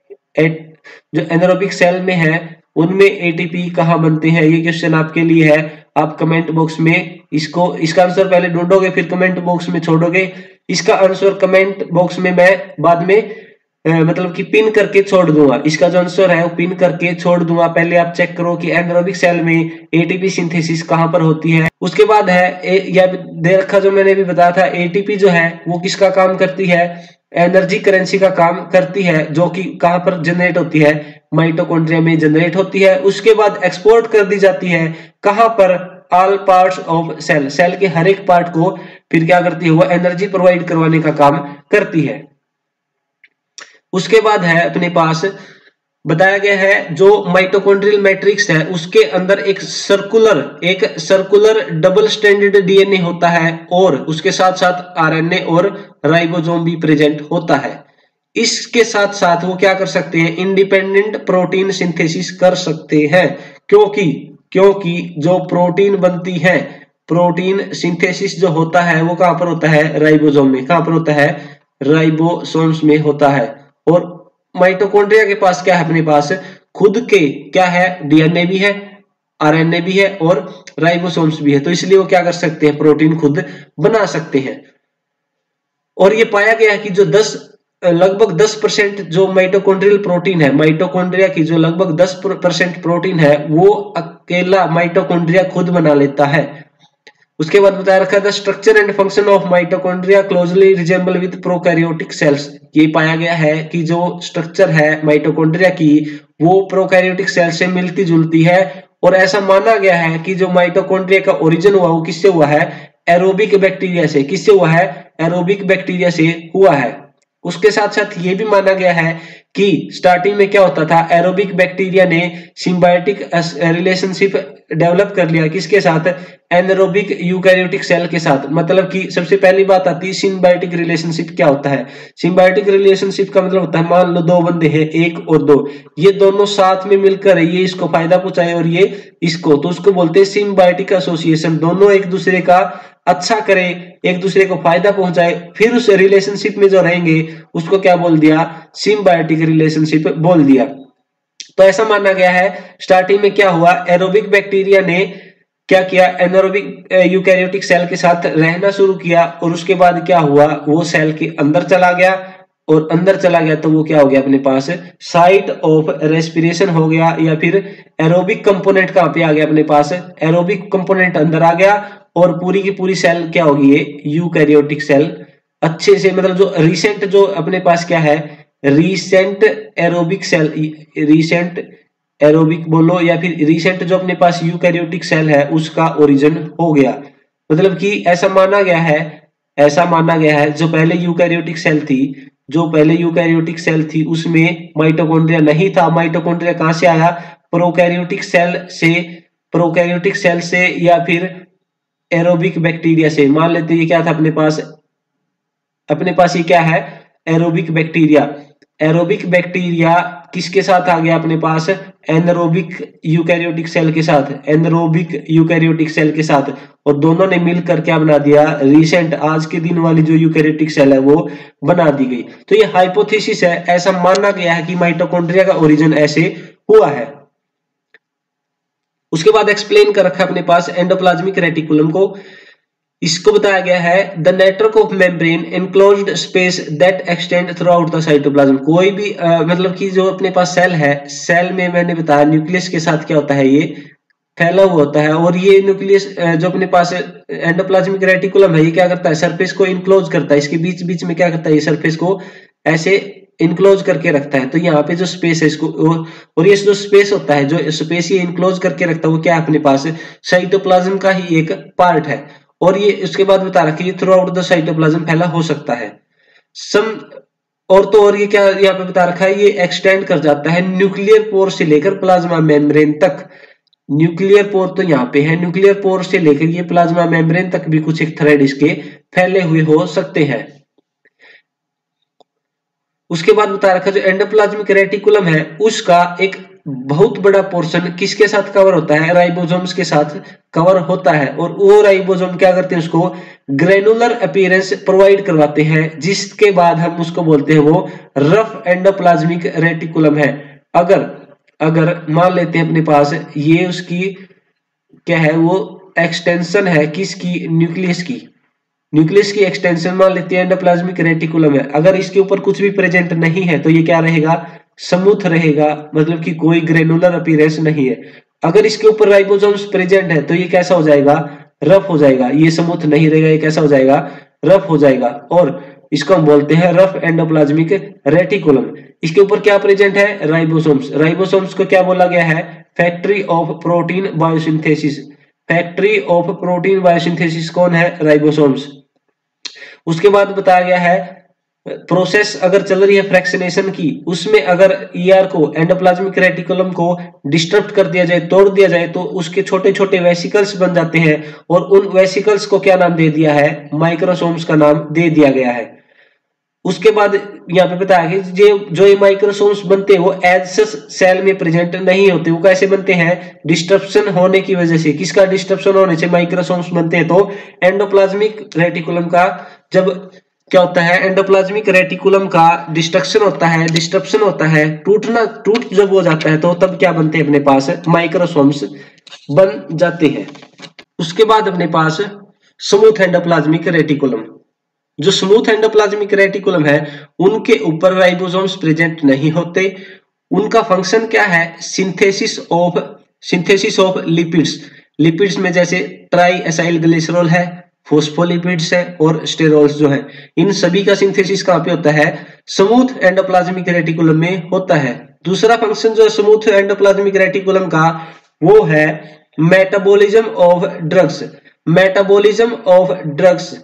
जो एनएरोबिक सेल में है उनमें एटीपी कहां बनते हैं, ये क्वेश्चन आपके लिए है। आप कमेंट बॉक्स में इसका आंसर पहले ढूंढोगे फिर कमेंट बॉक्स में छोड़ोगे। इसका आंसर कमेंट बॉक्स में मैं बाद में मतलब कि पिन करके छोड़ दूंगा। इसका जो आंसर है वो पिन करके छोड़ दूंगा। पहले आप चेक करो कि एनारोबिक सेल में एटीपी सिंथेसिस कहां पर होती है। उसके बाद है या दे रखा जो मैंने भी बताया था, एटीपी जो है वो किसका काम करती है, एनर्जी करेंसी का काम करती है, जो कि कहां पर जनरेट होती है, माइटोकॉन्ड्रिया में जनरेट होती है। उसके बाद एक्सपोर्ट कर दी जाती है कहां पर, all parts of cell, cell के हर एक पार्ट को फिर क्या करती है, वो एनर्जी प्रोवाइड करवाने का काम करती है। उसके बाद है अपने पास बताया गया है जो माइटोकॉन्ड्रियल मैट्रिक्स है उसके अंदर एक सर्कुलर डबल स्ट्रैंडेड डीएनए होता है और उसके साथ साथ आरएनए और राइबोसोम भी प्रेजेंट होता है। इसके साथ साथ वो क्या कर सकते हैं, इंडिपेंडेंट प्रोटीन सिंथेसिस कर सकते हैं, क्योंकि जो प्रोटीन बनती है, प्रोटीन सिंथेसिस जो होता है वो कहां पर होता है, राइबोसोम में। कहां पर होता है, राइबोसोम्स में होता है। और माइटोकॉन्ड्रिया के पास क्या है, अपने पास खुद के क्या है, डीएनए भी है, आरएनए भी है और राइबोसोम्स भी है, तो इसलिए वो क्या कर सकते हैं, प्रोटीन खुद बना सकते हैं। और ये पाया गया कि जो 10 लगभग 10% जो माइटोकॉन्ड्रियल प्रोटीन है, माइटोकॉन्ड्रिया की जो लगभग 10% प्रोटीन है वो अकेला माइटोकॉन्ड्रिया खुद बना लेता है। उसके बाद बताया रखा है the structure and function of mitochondria closely resemble with prokaryotic cells. ये पाया गया है कि जो स्ट्रक्चर है माइटोकॉन्ड्रिया की वो प्रोकैरियोटिक सेल से मिलती जुलती है, और ऐसा माना गया है कि जो माइटोकॉन्ड्रिया का ओरिजिन हुआ वो किससे हुआ है, एरोबिक बैक्टीरिया से। किससे हुआ है, एरोबिक बैक्टीरिया से हुआ है। उसके साथ साथ ये भी माना गया है कि स्टार्टिंग में क्या होता था, एरोबिक बैक्टीरिया ने सिम्बायोटिक रिलेशनशिप डेवलप कर लिया किसके साथ, एनारोबिक यूकैरियोटिक सेल के साथ। मतलब कि सबसे पहली बात आती है सिम्बायोटिक रिलेशनशिप क्या होता है। सिम्बायोटिक रिलेशनशिप का मतलब होता है मान लो दो बंदे हैं, एक और दो, ये दोनों साथ में मिलकर ये इसको फायदा पहुंचाए और ये इसको, तो उसको बोलते हैं सिम्बायोटिक एसोसिएशन। दोनों एक दूसरे का अच्छा करे, एक दूसरे को फायदा पहुंचाए, फिर उस रिलेशनशिप में जो रहेंगे उसको क्या बोल दिया, सिम्बायोटिक रिलेशनशिप बोल दिया। तो ऐसा माना गया है। स्टार्टिंग में क्या हुआ, एरोबिक बैक्टीरिया ने क्या किया, एनारोबिक यूकैरियोटिक सेल के साथ रहना शुरू किया, और उसके बाद क्या हुआ, वो सेल के अंदर चला गया, और अंदर चला गया तो वो क्या हो गया, अपने पास साइट ऑफ रेस्पिरेशन हो गया, या फिर एरोबिक कंपोनेंट कहां पे आ गया, अपने पास एरोबिक कंपोनेंट अंदर आ गया, और पूरी की पूरी सेल क्या होगी, ये यूकैरियोटिक सेल अच्छे से, मतलब जो रिसेंट जो अपने पास क्या है, recent aerobic cell, recent aerobic बोलो या फिर रिसेंट जो अपने पास यूकैरियोटिक सेल है उसका ओरिजिन हो गया। मतलब कि ऐसा माना गया है, ऐसा माना गया है जो पहले यूकैरियोटिक सेल थी, जो पहले यूकैरियोटिक सेल थी उसमें माइटोकॉन्ड्रिया नहीं था। माइटोकॉन्ड्रिया कहां से आया, प्रोकैरियोटिक सेल से, प्रोकैरियोटिक सेल से या फिर एरोबिक बैक्टीरिया से। मान लेते ये क्या था अपने पास ये क्या है, एरोबिक बैक्टीरिया। एरोबिक बैक्टीरिया किसके साथ आ गया अपने पास, एनारोबिक यूकैरियोटिक सेल के साथ, एनारोबिक यूकैरियोटिक सेल के साथ, और दोनों ने मिलकर क्या बना दिया, रिसेंट आज के दिन वाली जो यूकैरियोटिक सेल है वो बना दी गई। तो ये हाइपोथेसिस है, ऐसा माना गया है कि माइटोकॉन्ड्रिया का ओरिजिन ऐसे हुआ है। उसके बाद एक्सप्लेन कर रखा है अपने पास एंडोप्लाज्मिक रेटिकुलम को। इसको बताया गया है the network of membrane enclosed space that extend throughout the cytoplasm. कोई भी मतलब कि जो अपने पास सेल है, सेल में मैंने बताया न्यूक्लियस के साथ क्या होता है, ये फैला हुआ होता है, और ये न्यूक्लियस जो अपने पास एंडोप्लाज्मिक रेटिकुलम है ये क्या करता है, सरफेस को इनक्लोज करता है, इसके बीच बीच में क्या करता है, ये सरफेस को ऐसे इनक्लोज करके रखता है। तो यहाँ पे जो स्पेस है इसको, और ये जो स्पेस होता है, जो स्पेस ये इनक्लोज करके रखता है वो क्या है, अपने पास साइटोप्लाज्म का ही एक पार्ट है। और ये उसके बाद बता रखा है ये थ्रू आउट द साइटोप्लाज्म फैला हो सकता है। सम और तो और ये क्या यहाँ पे बता रखा है, ये एक्सटेंड कर जाता है न्यूक्लियर पोर से लेकर प्लाज्मा मेम्ब्रेन तक। न्यूक्लियर पोर तो यहाँ पे है, न्यूक्लियर पोर से लेकर ये प्लाज्मा मेम्ब्रेन तक भी कुछ एक थ्रेड इसके फैले हुए हो सकते हैं। उसके बाद बता रखा जो एंडोप्लाज्मिक रेटिकुलम है उसका एक बहुत बड़ा पोर्शन किसके साथ कवर होता है, राइबोसोम्स के साथ कवर होता है, और वो राइबोसोम क्या करते हैं, उसको ग्रेनुलर अपीयरेंस प्रोवाइड करवाते हैं, जिसके बाद हम उसको बोलते हैं वो रफ एंडोप्लाज्मिक रेटिकुलम है। अगर मान लेते हैं अपने पास ये उसकी क्या है, वो एक्सटेंशन है किसकी, न्यूक्लियस की एक्सटेंशन मान लेते हैं एंडोप्लाज्मिक रेटिकुलम है। अगर इसके ऊपर कुछ भी प्रेजेंट नहीं है तो ये क्या रहेगा, स्मूथ रहेगा, मतलब कि कोई ग्रेनुलर अपीयरेंस नहीं है। अगर इसके ऊपर राइबोसोम्स प्रेजेंट है तो ये कैसा हो जाएगा, रफ हो जाएगा, ये स्मूथ नहीं रहेगा, ये कैसा हो जाएगा, रफ हो जाएगा, और इसको हम बोलते हैं रफ एंडोप्लाज्मिक रेटिकुलम। इसके ऊपर क्या प्रेजेंट है, राइबोसोम्स। राइबोसोम्स को क्या बोला गया है, factory of protein biosynthesis. Factory of protein biosynthesis कौन है, राइबोसोम्स। उसके बाद बताया गया है प्रोसेस अगर चल रही है फ्रैक्शनेशन की, उसमें अगर ईआर को, एंडोप्लाज्मिक रेटिकुलम को डिस्टर्ब कर दिया जाए, तोड़ दिया जाए, तो उसके छोटे छोटे वेसिकल्स बन जाते हैं, और उन वेसिकल्स को क्या नाम दे दिया है, माइक्रोसोम्स का नाम दे दिया गया है। उसके बाद यहाँ पे बताया कि जो ये माइक्रोसोम्स बनते हैं वो एज सेल में प्रेजेंट नहीं होते, वो कैसे बनते हैं, डिस्ट्रप्शन होने की वजह से। किसका डिस्ट्रप्शन होने से माइक्रोसोम्स बनते हैं, तो एंडोप्लाज्मिक रेटिकुलम का जब क्या होता है, एंडोप्लाज्मिक रेटिकुलम का डिस्ट्रक्शन होता है, डिस्ट्रप्शन होता है, टूट जब हो जाता है तो तब क्या बनते हैं, अपने पास माइक्रोसोम्स बन जाते हैं। उसके बाद अपने पास स्मूथ एंडोप्लाज्मिक रेटिकुलम। जो स्मूथ एंडोप्लाज्मिक रेटिकुलम है उनके ऊपर राइबोसोम्स प्रेजेंट नहीं होते। उनका फंक्शन क्या है? Synthesis of lipids. लिपिड्स में जैसे ट्राई एसाइल ग्लिसरॉल है, फोस्फोलिपिड्स है और स्टेरॉल्स जो है, इन सभी का सिंथेसिस कहाँ पे होता है? स्मूथ एंडोप्लाज्मिक रेटिकुलम में होता है। दूसरा फंक्शन जो है स्मूथ एंडोप्लाज्मिक रेटिकुलम का वो है metabolism of drugs. Metabolism of drugs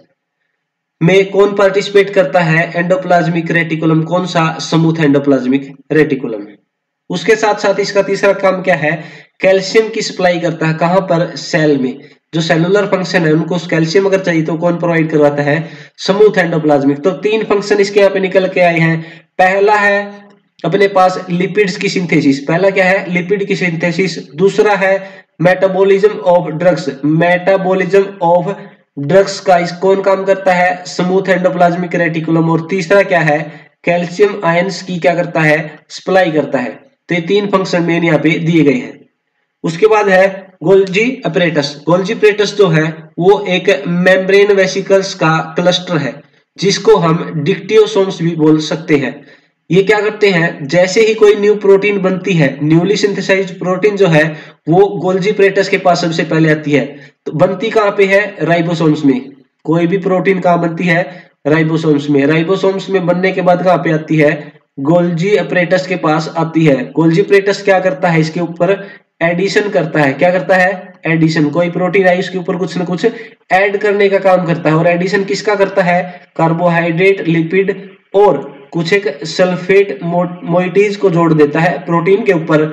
में कौन पार्टिसिपेट करता है? Endoplasmic reticulum. कौन सा? Smooth endoplasmic reticulum. उसके साथ साथ इसका तीसरा काम क्या है? कैल्शियम की सप्लाई करता है। कहां पर? सेल में। जो सेलुलर फंक्शन है उनको कैल्शियम अगर चाहिए तो कौन प्रोवाइड करवाता है? Smooth endoplasmic. तो तीन फंक्शन इसके यहाँ पे निकल के आए हैं। पहला है अपने पास लिपिड्स की सिंथेसिस। पहला क्या है? लिपिड की सिंथेसिस। दूसरा है metabolism of drugs. Metabolism of drugs का इस कौन काम करता है? Smooth endoplasmic reticulum. और तीसरा क्या है? कैल्शियम आयंस की क्या करता है? सप्लाई करता है। तो ये तीन फंक्शन मेन यहाँ पे दिए गए हैं। उसके बाद है गोल्जी अपरेटस। गोल्जी अपरेटस जो है वो एक मेम्ब्रेन वेसिकल्स का क्लस्टर है जिसको हम डिक्टियोसोम्स भी बोल सकते हैं। ये क्या करते हैं? जैसे ही कोई न्यू प्रोटीन बनती है, न्यूली सिंथेसाइज्ड प्रोटीन जो है वो गोल्जी अपरेटस के पास सबसे पहले आती है। तो बनती कहाँ पे है? राइबोसोम्स में। कोई भी प्रोटीन कहाँ बनती है? राइबोसोम्स में। राइबोसोम्स में बनने के बाद कहाँ पे आती है? गोल्जी अपरेटस के पास आती है। गोल्जी अपरेटस क्या करता है? इसके ऊपर एडिशन करता है। क्या करता है? एडिशन। कोई प्रोटीन आई उसके ऊपर कुछ ना कुछ ऐड करने का काम करता है। और एडिशन किसका करता है? कार्बोहाइड्रेट, लिपिड और कुछ एक सल्फेट मोइटीज को जोड़ देता है प्रोटीन के ऊपर।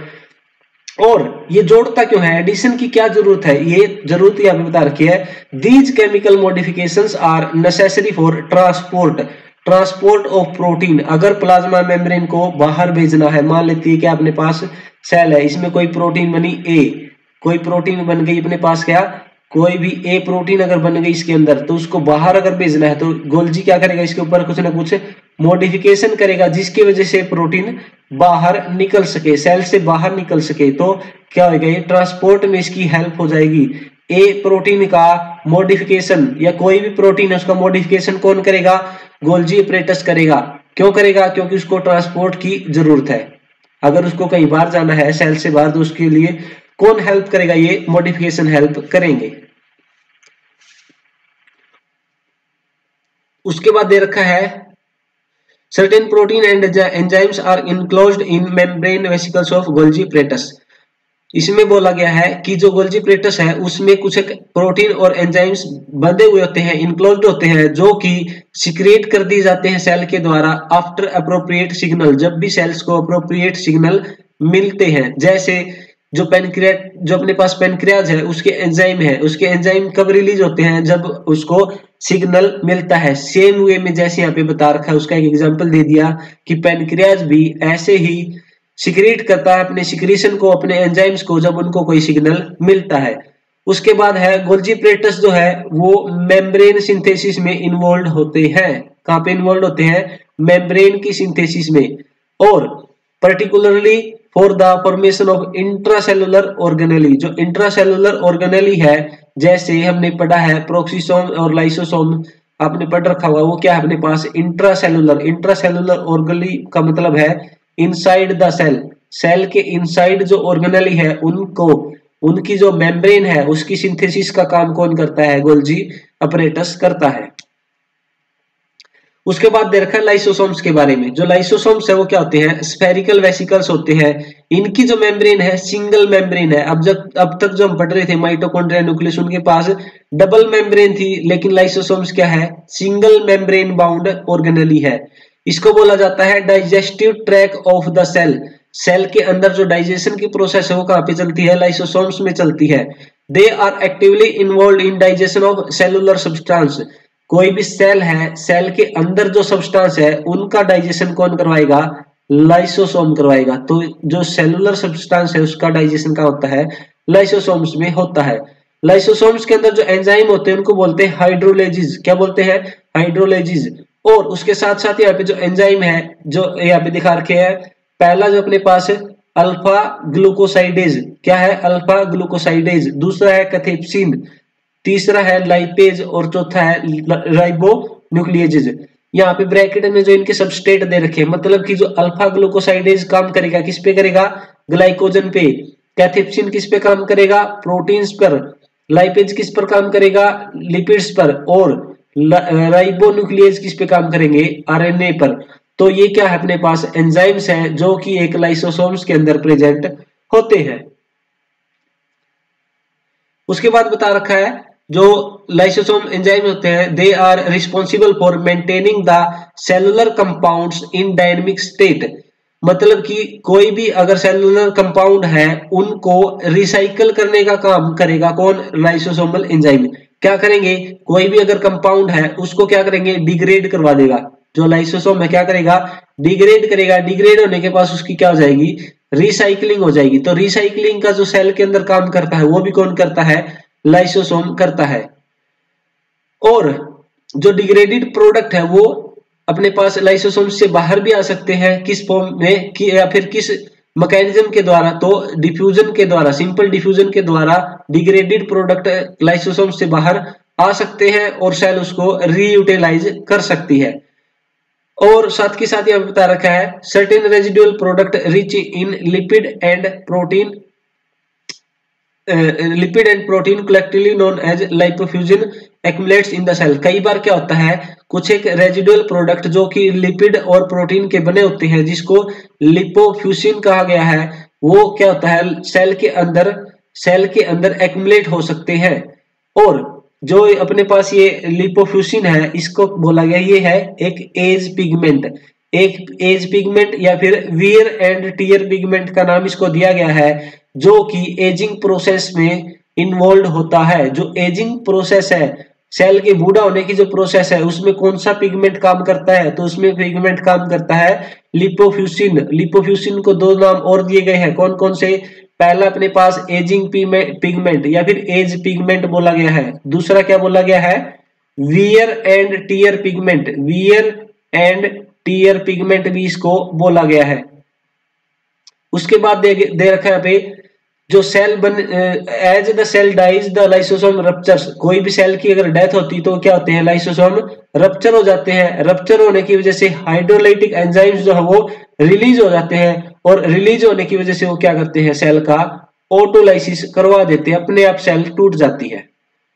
और ये जोड़ता क्यों है? एडिशन की क्या जरूरत है? ये जरूरत यहाँ पे बता रखी है। These chemical modifications are necessary for transport of protein. अगर प्लाज्मा मेम्ब्रेन को बाहर भेजना है, मान लेती है कि अपने पास सेल है, इसमें कोई प्रोटीन बनी ए, कोई प्रोटीन बन गई अपने पास, क्या कोई भी ए प्रोटीन अगर बन गई इसके अंदर, तो उसको बाहर अगर भेजना है तो गोल्जी क्या करेगा? इसके ऊपर कुछ ना कुछ मॉडिफिकेशन करेगा जिसकी वजह से प्रोटीन बाहर निकल सके, सेल से बाहर निकल सके। तो क्या होगा? ये ट्रांसपोर्ट में इसकी हेल्प हो जाएगी। ए प्रोटीन का मॉडिफिकेशन या कोई भी प्रोटीन है उसका मॉडिफिकेशन कौन करेगा? गोल्जी अपरेटस करेगा। क्यों करेगा? क्योंकि उसको ट्रांसपोर्ट की जरूरत है। अगर उसको कहीं बाहर जाना है सेल से बाहर तो उसके लिए कौन हेल्प करेगा? ये मॉडिफिकेशन हेल्प करेंगे। उसके बाद दे रखा है certain protein and enzymes are enclosed in membrane vesicles of Golgi apparatus. इसमें बोला गया है कि जो गोल्जी अपरेटस है उसमें कुछ प्रोटीन और एंजाइम्स बंधे हुए होते हैं, इनक्लोज्ड होते हैं, जो कि सिक्रिएट कर दिए जाते हैं सेल के द्वारा आफ्टर अप्रोप्रिएट सिग्नल। जब भी सेल्स को अप्रोप्रिएट सिग्नल मिलते हैं, जैसे जो अपने पास पेनक्रियाज है उसके एंजाइम है, उसके एंजाइम कब रिलीज होते हैं? जब उसको सिग्नल मिलता है। सेम वे में जैसे यहाँ पे बता रखा है, उसका एक एग्जांपल दे दिया कि पेनक्रियाज भी ऐसे ही सिक्रीट करता है अपने सिक्रीशन को, अपने एंजाइम्स को, जब उनको कोई सिग्नल मिलता है। उसके बाद है गोल्जी अपरेटस जो है वो मेम्ब्रेन सिंथेसिस में इन्वॉल्व होते हैं। कहाँ पे इन्वॉल्व होते हैं? मेम्ब्रेन की सिंथेसिस में, और particularly for the formation of intracellular organelle. जो इंट्रासेलुलर ऑर्गेनेली है, जैसे हमने पढ़ा है प्रोक्सिसोम और लाइसोसोम, आपने पढ़ रखा होगा, वो क्या है अपने पास? इंट्रासेलुलर ऑर्गेनेली का मतलब है इनसाइड द सेल। सेल के इनसाइड जो ऑर्गेनेली है उनको, उनकी जो मेम्ब्रेन है उसकी सिंथेसिस का काम कौन करता है? गोल्जी अपरेटस करता है। उसके बाद दे रखा है लाइसोसोम्स के बारे में। जो लाइसोसोम्स है वो क्या होते हैं? स्फेरिकल वेसिकल्स होते हैं। इनकी जो मेम्ब्रेन है सिंगल मेम्ब्रेन है। अब तक जो हम पढ़ रहे थे माइटोकॉन्ड्रिया, न्यूक्लियस, उनके पास डबल मेम्ब्रेन थी, लेकिन लाइसोसोम्स क्या है? सिंगल मेम्ब्रेन बाउंड ऑर्गेनेली है। इसको बोला जाता है digestive track of the cell. Cell के अंदर जो डाइजेशन की प्रोसेस है वो कहाँ पे चलती है? लाइसोसोम्स में चलती है। They are actively involve in digestion of cellular substance. कोई भी सेल है, सेल के अंदर जो सब्सटेंस है उनका डाइजेशन कौन करवाएगा? लाइसोसोम करवाएगा। तो जो सेलुलर सब्सटेंस है उसका डाइजेशन क्या होता है? लाइसोसोम्स में होता है। लाइसोसोम्स के अंदर जो एंजाइम होते हैं उनको बोलते हैं हाइड्रोलेजिस। क्या बोलते हैं? हाइड्रोलेजिस। और उसके साथ साथ यहाँ पे जो एंजाइम है जो यहाँ पे दिखा रखे हैं, पहला जो अपने पास है अल्फा ग्लूकोसाइडेज। क्या है? Alpha glucosidase. दूसरा है कैथेप्सिन, तीसरा है लाइपेज और चौथा है राइबोफ्लाविन। न्यूक्लियेजेज। यहाँ पे ब्रैकेट में जो इनके सबस्ट्रेट दे रखे हैं, मतलब कि जो अल्फा ग्लूकोसाइडेज काम करेगा किस पे करेगा, ग्लाइकोजन पे। कैथेप्सिन किस पे काम करेगा, प्रोटीन्स पर। लाइपेज किस पर काम करेगा, लिपिड्स पर। और राइबोन्यूक्लियेज किस पे काम करेंगे, आरएनए पर। तो ये क्या है, अपने पास एंजाइम्स हैं जो कि एक लाइसोसोम्स के अंदर प्रेजेंट होते हैं। उसके बाद बता रखा है जो लाइसोसोम एंजाइम होते हैं, they are responsible for maintaining the cellular compounds in dynamic state. मतलब कि कोई भी अगर सेलुलर कंपाउंड है उनको रिसाइकल करने का काम करेगा कौन, लाइसोसोमल एंजाइम। क्या करेंगे, कोई भी अगर कंपाउंड है उसको क्या करेंगे, डिग्रेड करवा देगा। जो लाइसोसोम है क्या करेगा, डिग्रेड करेगा। डिग्रेड होने के बाद उसकी क्या हो जाएगी, रिसाइकलिंग हो जाएगी। तो रिसाइकलिंग का जो सेल के अंदर काम करता है वो भी कौन करता है, लाइसोसोम करता है। और जो डिग्रेडेड प्रोडक्ट है वो अपने पास लाइसोसोम से बाहर भी आ सकते हैं, किस फॉर्म में कि या फिर किस मैकेनिज्म के द्वारा, तो डिफ्यूजन के द्वारा, सिंपल डिफ्यूजन के द्वारा डिग्रेडेड प्रोडक्ट लाइसोसोम से बाहर आ सकते हैं और सेल उसको रीयूटिलाइज कर सकती है। और साथ के साथ यहां बता रखा है certain residual product rich in lipid and protein, lipid and protein collectively known as lipofuscin accumulates in the cell. कई बार क्या होता है, कुछ एक रेजिडुअल प्रोडक्ट जो कि लिपिड और प्रोटीन के बने होते हैं जिसको लिपोफ्यूसिन कहा गया है, वो क्या होता है सेल के अंदर एक्युमुलेट हो सकते हैं। और जो अपने पास ये लिपोफ्यूसिन है इसको बोला गया ये है एक एज पिगमेंट। एक एज पिगमेंट या फिर वियर एंड टियर पिगमेंट का नाम इसको दिया गया है, जो कि एजिंग प्रोसेस में इन्वॉल्व होता है। जो एजिंग प्रोसेस है, सेल के बूढ़ा होने की जो प्रोसेस है, उसमें कौन सा पिगमेंट काम करता है, तो उसमें पिगमेंट काम करता है लिपोफ्यूसिन। लिपोफ्यूसिन को दो नाम और दिए गए हैं, कौन कौन से, पहला अपने पास एजिंग पिगमेंट या फिर एज पिगमेंट बोला गया है, दूसरा क्या बोला गया है, wear and tear pigment. Wear and tear pigment भी इसको बोला गया है। उसके बाद दे रखा है यहाँ पे जो cell age the cell dies the lysosome ruptures. कोई भी सेल की अगर डेथ होती तो क्या होते हैं, लाइसोसोम रप्चर हो जाते हैं। रप्चर होने की वजह से हाइड्रोलाइटिक एंजाइम्स जो है वो रिलीज हो जाते हैं, और रिलीज होने की वजह से वो क्या करते हैं, सेल का ऑटोलाइसिस करवा देते हैं, अपने आप सेल टूट जाती है।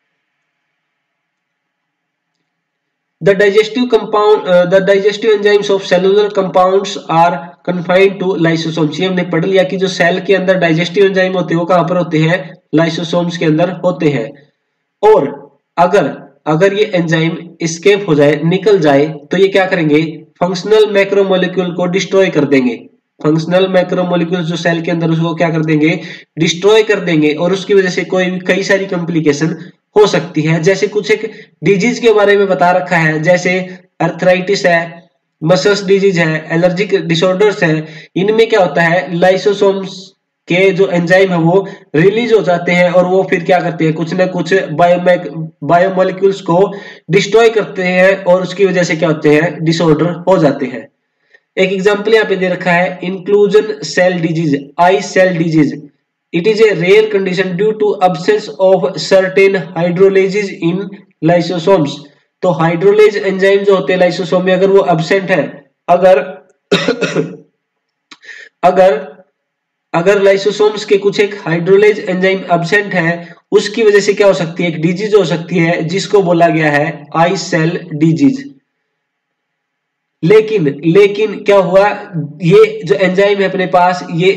The digestive enzymes of cellular compounds are confined to lysosomes। ये हमने पढ़ लिया कि जो सेल के अंदर डाइजेस्टिव एंजाइम होते हैं वो कहां पर होते हैं, लाइसोसोम्स के अंदर होते हैं। और अगर ये एंजाइम एस्केप हो जाए, निकल जाए, तो ये क्या करेंगे, फंक्शनल मैक्रोमोलेक्यूल को डिस्ट्रॉय कर देंगे। फंक्शनल मैक्रोमोलेक्यूल्स जो सेल के अंदर उसको क्या कर देंगे, डिस्ट्रॉय कर देंगे, और उसकी वजह से कई सारी कॉम्प्लिकेशन हो सकती है। जैसे कुछ एक डिजीज के बारे में बता रखा है, जैसे अर्थराइटिस है, मसल्स डिजीज है, एलर्जिक डिसऑर्डर्स है। इनमें क्या होता है, लाइसोसोम्स के जो एंजाइम है वो रिलीज हो जाते हैं, और वो फिर क्या करते हैं, कुछ ना कुछ बायोमोलिक्यूल्स को डिस्ट्रॉय करते हैं, और उसकी वजह से क्या होते हैं, डिसऑर्डर हो जाते हैं। एक एग्जांपल यहाँ पे दे रखा है, inclusion cell disease, I cell disease. It is a rare condition due to absence of certain hydrolases in lysosomes। तो हाइड्रोलेज एंजाइम जो होते हैं लाइसोसोम में, अगर वो एब्सेंट है, अगर लाइसोसोम्स के कुछ एक हाइड्रोलेज एंजाइम एब्सेंट है, उसकी वजह से क्या हो सकती है, एक डिजीज हो सकती है जिसको बोला गया है आई सेल डिजीज। लेकिन क्या हुआ, ये जो एंजाइम है अपने पास, ये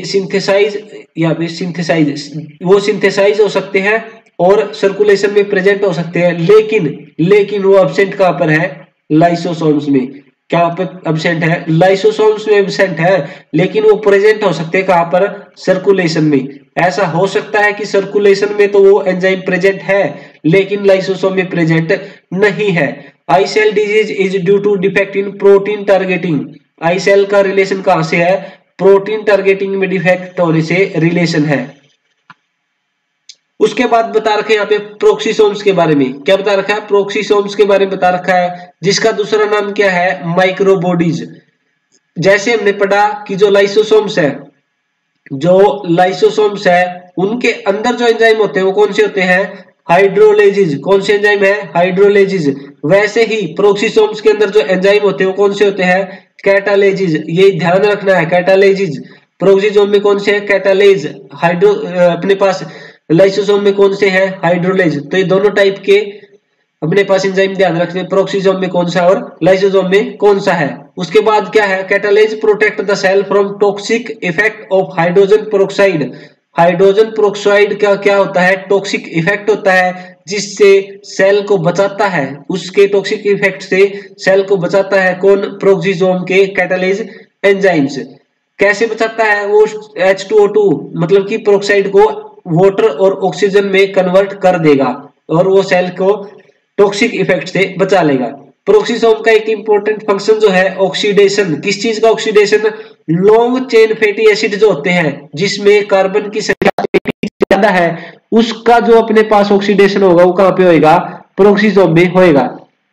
सिंथेसाइज हो सकते हैं और सर्कुलेशन में प्रेजेंट हो सकते हैं, लेकिन वो एब्सेंट कहां पर है, लाइसोसोम्स में। क्या पे एब्सेंट है, लाइसोसोम्स में एब्सेंट है, लेकिन वो प्रेजेंट हो सकते हैं कहां पर, सर्कुलेशन में। ऐसा हो सकता है कि सर्कुलेशन में तो वो एंजाइम प्रेजेंट है, लेकिन लाइसोसोम में प्रेजेंट नहीं है। I cell disease is due to defect in protein targeting. I cell का रिलेशन कहां से है, प्रोटीन टारगेटिंग में डिफेक्ट होने से रिलेशन है। उसके बाद बता रखे यहाँ पे प्रोक्सीसोम्स के बारे में। क्या बता रखा है, प्रोक्सीसोम्स के बारे में बता रखा है, जिसका दूसरा नाम क्या है, माइक्रोबॉडीज। जैसे हमने पढ़ा कि जो लाइसोसोम्स है उनके अंदर जो एंजाइम होते हैं वो कौन से होते हैं, हाइड्रोलेजिस, कौन से एंजाइम है? हाइड्रोलेजिस। वैसे ही प्रोक्सीसोम्स के अंदर जो एंजाइम होते हैं वो कौन से होते हैं? कैटालेजिस। ये ध्यान रखना है, कैटालेजिस। प्रोक्सीसोम में कौन से है? कैटालेज। हाइड्रो अपने पास लाइसोसोम में कौन से है? हाइड्रोलेज। तो ये दोनों टाइप के अपने पास एंजाइम ध्यान रखने, प्रोक्सीसोम में कौन सा और लाइसोसोम में कौन सा है। उसके बाद क्या है? Catalase protect the cell from toxic effect of hydrogen peroxide. Hydrogen peroxide का क्या होता है? टॉक्सिक इफेक्ट होता है, जिससे सेल को बचाता है, उसके टॉक्सिक इफेक्ट से सेल को बचाता है। कौन? प्रोक्सीसोम के कैटालेज एंजाइम्स। कैसे बचाता है? वो H2O2 मतलब कि पेरोक्साइड को वाटर और ऑक्सीजन में कन्वर्ट कर देगा और वो सेल को टॉक्सिक इफेक्ट से बचा लेगा। प्रोक्सीसोम का एक इंपॉर्टेंट फंक्शन जो है ऑक्सीडेशन। किस चीज का oxidation? Long chain fatty acid जो होते हैं जिसमें कार्बन की संख्या ज्यादा है, उसका जो अपने पास ऑक्सीडेशन होगा वो कहां पे होएगा? प्रोक्सीसोम में होएगा।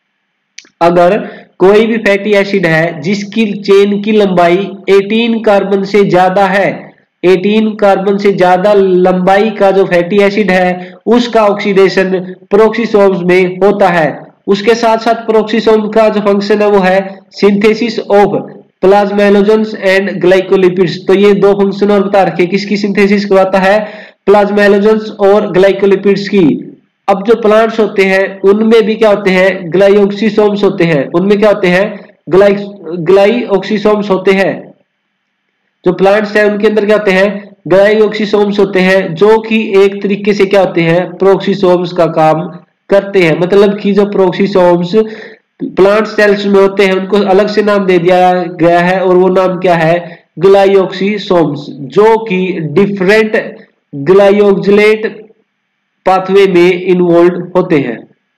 अगर कोई भी फैटी एसिड है जिसकी चेन की लंबाई 18 कार्बन से ज्यादा है, 18 कार्बन से ज्यादा लंबाई का जो फैटी एसिड है उसका ऑक्सीडेशन प्रोक्सीसोम्स में होता है। उसके साथ साथ प्रोक्सीसोम का जो फंक्शन है वो है synthesis of plasmalogens and glycolipids. तो ये दो फंक्शन और बता रखे, किसकी सिंथेसिस करवाता है? प्लाज्मेलोजेंस और ग्लाइकोलिपिड्स की। अब जो प्लांट्स होते हैं उनमें भी क्या होते हैं? ग्लाइओक्सीसोम्स होते हैं। उनमें क्या होते हैं? ग्लाइओक्सीसोम्स होते हैं। जो प्लांट्स है उनके अंदर क्या होते हैं? ग्लाइओक्सीसोम्स होते हैं, जो कि एक तरीके से क्या होते हैं? प्रोक्सीसोम्स का काम करते हैं। मतलब कि जो प्रोक्सीसोम्स प्लांट सेल्स में होते हैं उनको अलग से नाम दे दिया गया है और वो नाम क्या है? ग्लाइओक्सीसोम्स, जो कि डिफरेंट ग्लाइओक्सिलेट पाथवे में इन्वॉल्व होते हैं।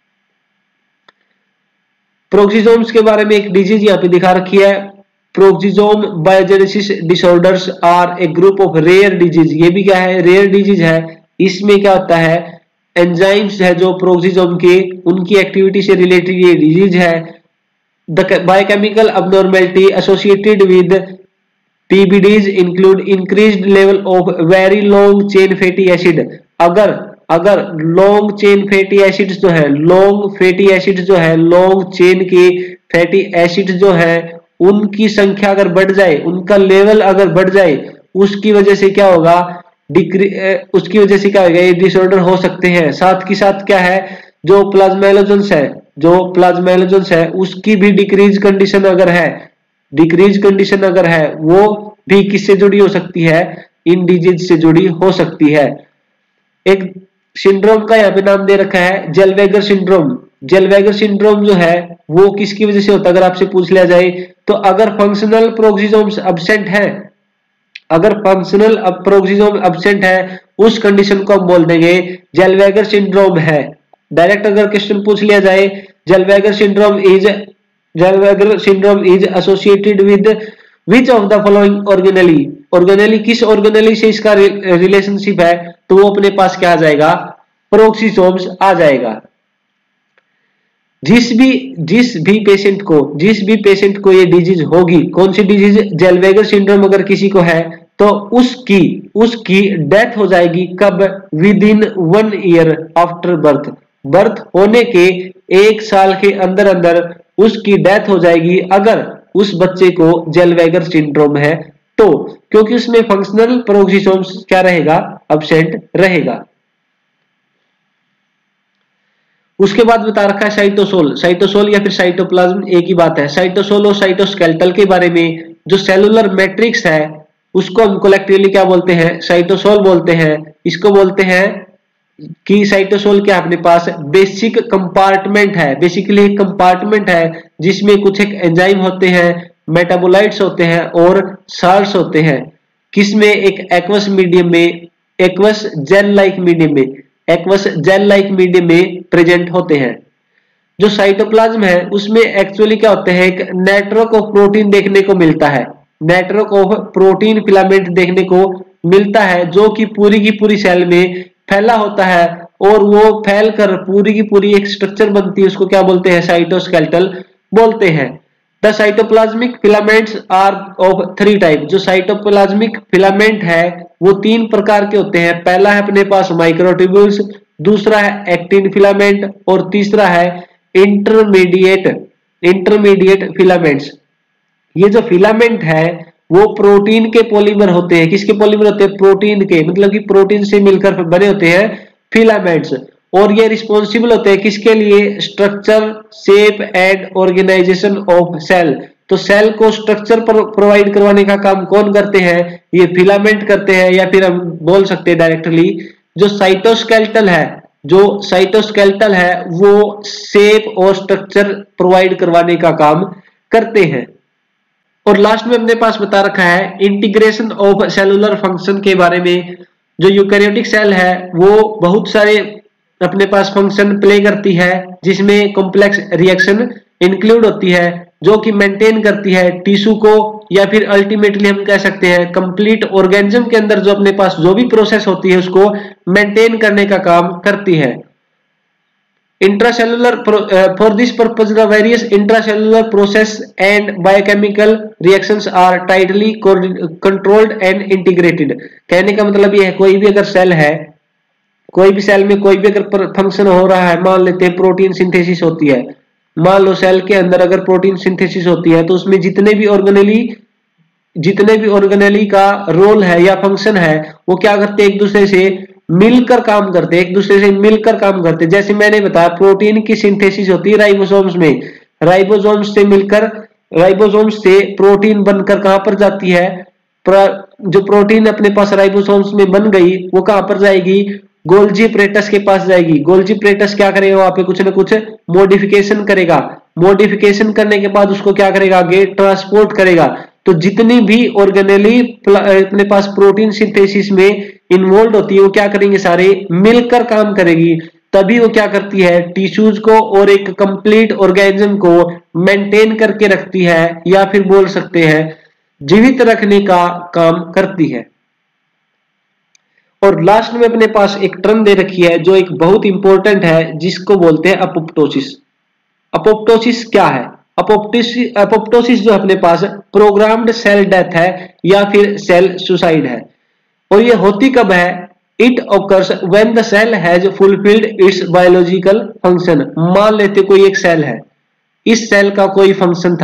प्रोक्सीसोम्स के बारे में एक डिजीज यहाँ पे दिखा रखी है, peroxisome biogenesis disorders are a group of rare disease. ये भी क्या है? रेयर डिजीज है। इसमें क्या होता है? एंजाइम्स है जो प्रोक्सीसोम के, उनकी एक्टिविटी से रिलेटेड ये डिजीज है। The biochemical abnormality associated with PBDs include increased level of very long chain fatty acid. अगर लॉन्ग चेन फैटी एसिड्स जो है, लॉन्ग फैटी एसिड्स जो है, लॉन्ग चेन के फैटी एसिड्स जो है उनकी संख्या अगर बढ़ जाए, उनका लेवल अगर बढ़ जाए, उसकी वजह से क्या होगा? उसकी वजह से क्या होगा? ये डिसऑर्डर हो सकते हैं। साथ ही साथ क्या है? जो प्लाज्मेलोजेंस है, जो प्लाज्मेलोजेंस है उसकी भी डिक्रीज कंडीशन अगर है, डिक्रीज कंडीशन अगर है, वो भी किससे जुड़ी हो सकती है? इन डिजीज से जुड़ी हो सकती है। एक सिंड्रोम का यहाँ पे नाम दे रखा है जेलवेगर सिंड्रोम। जेलवेगर सिंड्रोम जो है वो किसकी वजह से होता है? अगर आपसे पूछ लिया जाए तो अगर फंक्शनल प्रोक्सीसोम्स अब्सेंट है, अगर फंक्शनल प्रोक्सीसोम अब्सेंट है, उस कंडीशन को हम बोल देंगे जेलवेगर सिंड्रोम है। डायरेक्ट अगर क्वेश्चन पूछ लिया जाए Zellweger syndrome is associated with which of the following organelle. Organelle, किस ऑर्गेनेली से इसका रिलेशनशिप है? तो वो अपने पास क्या आ जाएगा? प्रोक्सीसोम्स आ जाएगा। जिस भी पेशेंट को ये डिजीज होगी, कौन सी डिजीज? जेलवेगर सिंड्रोम अगर किसी को है तो उसकी डेथ हो जाएगी कब? Within 1 year after birth. Birth होने के 1 साल के अंदर अंदर उसकी डेथ हो जाएगी अगर उस बच्चे को जेलवेगर सिंड्रोम है तो, क्योंकि उसमें फंक्शनल प्रोक्सीसोम्स क्या रहेगा? अब्सेंट रहेगा। उसके बाद बता रखा है साइटोसोल। साइटोसोल या फिर साइटोप्लाज्म एक ही बात है। साइटोसोल और साइटोस्केलेटल के बारे में जो सेलुलर मैट्रिक्स है उसको हम कलेक्टिवली क्या बोलते हैं? साइटोसोल बोलते हैं। इसको बोलते हैं कि साइटोसोल क्या अपने पास बेसिक कंपार्टमेंट है, बेसिकली एक कंपार्टमेंट है जिसमें कुछ एक एंजाइम होते हैं, मेटाबोलाइट्स होते हैं और साल्ट्स होते हैं। किसमें? एक एक्वस मीडियम में, एक्वस जेल लाइक मीडियम में प्रेजेंट होते हैं। जो साइटोप्लाज्म है उसमें एक्चुअली क्या होते हैं? एक नेटवर्क ऑफ प्रोटीन देखने को मिलता है, नेटवर्क ऑफ प्रोटीन फिलामेंट देखने को मिलता है, जो कि पूरी की पूरी सेल में फैला होता है और वो फैलकर पूरी की पूरी एक स्ट्रक्चर बनती है, उसको क्या बोलते हैं? साइटोस्केलेटल बोलते हैं। The cytoplasmic filaments are of 3 type. जो साइटोप्लाज्मिक फिलामेंट है वो 3 प्रकार के होते हैं। पहला है अपने पास माइक्रोट्यूब्यूल्स, दूसरा है एक्टिन फिलामेंट और तीसरा है इंटरमीडिएट फिलामेंट्स। ये जो फिलामेंट है वो प्रोटीन के पॉलीमर होते हैं। किसके पॉलीमर होते हैं? प्रोटीन के, मतलब कि प्रोटीन से मिलकर बने होते हैं फिलामेंट्स। और ये रिस्पॉन्सिबल होते हैं किसके लिए? Structure, shape and organization of cell. तो सेल को स्ट्रक्चर प्रोवाइड करवाने का काम कौन करते हैं? ये फिलामेंट करते हैं, या फिर हम बोल सकते हैं डायरेक्टली जो साइटोस्केलेटल है वो शेप और स्ट्रक्चर प्रोवाइड करवाने का काम करते हैं। और लास्ट में अपने पास बता रखा है इंटीग्रेशन ऑफ सेलुलर फंक्शन के बारे में। जो यूकैरियोटिक सेल है वो बहुत सारे अपने पास फंक्शन प्ले करती है, जिसमें कॉम्प्लेक्स रिएक्शन इंक्लूड होती है जो कि मेंटेन करती है टिश्यू को, या फिर अल्टीमेटली हम कह सकते हैं कंप्लीट ऑर्गेनिज्म के अंदर जो अपने पास जो भी प्रोसेस होती है उसको मेंटेन करने का काम करती है। Intracellular for this purpose the various intracellular process and biochemical reactions are tightly controlled and integrated। कहने का मतलब ये है कोई भी अगर सेल है, कोई भी सेल में कोई भी अगर फंक्शन हो रहा है, मान लेते हैं प्रोटीन सिंथेसिस होती है, मान लो सेल के अंदर अगर प्रोटीन सिंथेसिस होती है तो उसमें जितने भी ऑर्गेनेली का रोल है या फंक्शन है वो क्या करते हैं? एक दूसरे से मिलकर काम करते। जैसे मैंने बताया प्रोटीन की सिंथेसिस होती है राइबोसोम्स में, राइबोसोम्स से प्रोटीन बनकर कहां पर जाती है? जो प्रोटीन अपने पास राइबोसोम्स में बन गई वो कहां पर जाएगी? गोल्जी अपरेटस के पास जाएगी। गोल्जी अपरेटस क्या करेगा? वहां पे कुछ ना कुछ मॉडिफिकेशन करेगा, मॉडिफिकेशन करने के बाद उसको क्या करेगा? आगे ट्रांसपोर्ट करेगा। तो जितनी भी ऑर्गेनेली अपने पास प्रोटीन सिंथेसिस में इन्वॉल्व होती है वो क्या करेंगे? सारे मिलकर काम करेगी, तभी वो क्या करती है? टिश्यूज को और एक कंप्लीट ऑर्गेनिज्म को मेंटेन करके रखती है, या फिर बोल सकते हैं जीवित रखने का काम करती है। और लास्ट में अपने पास एक टर्म दे रखी है जो एक बहुत इंपॉर्टेंट है, जिसको बोलते हैं अपोप्टोसिस। अपोप्टोसिस क्या है? अपोप्टोसिस जो अपने पास प्रोग्राम्ड सेल डेथ है या फिर सेल सुसाइड है। और ये होती कब है? It occurs when the cell has fulfilled its biological function. मान लेते कोई एक सेल है, इस सेल का कोई फंक्शन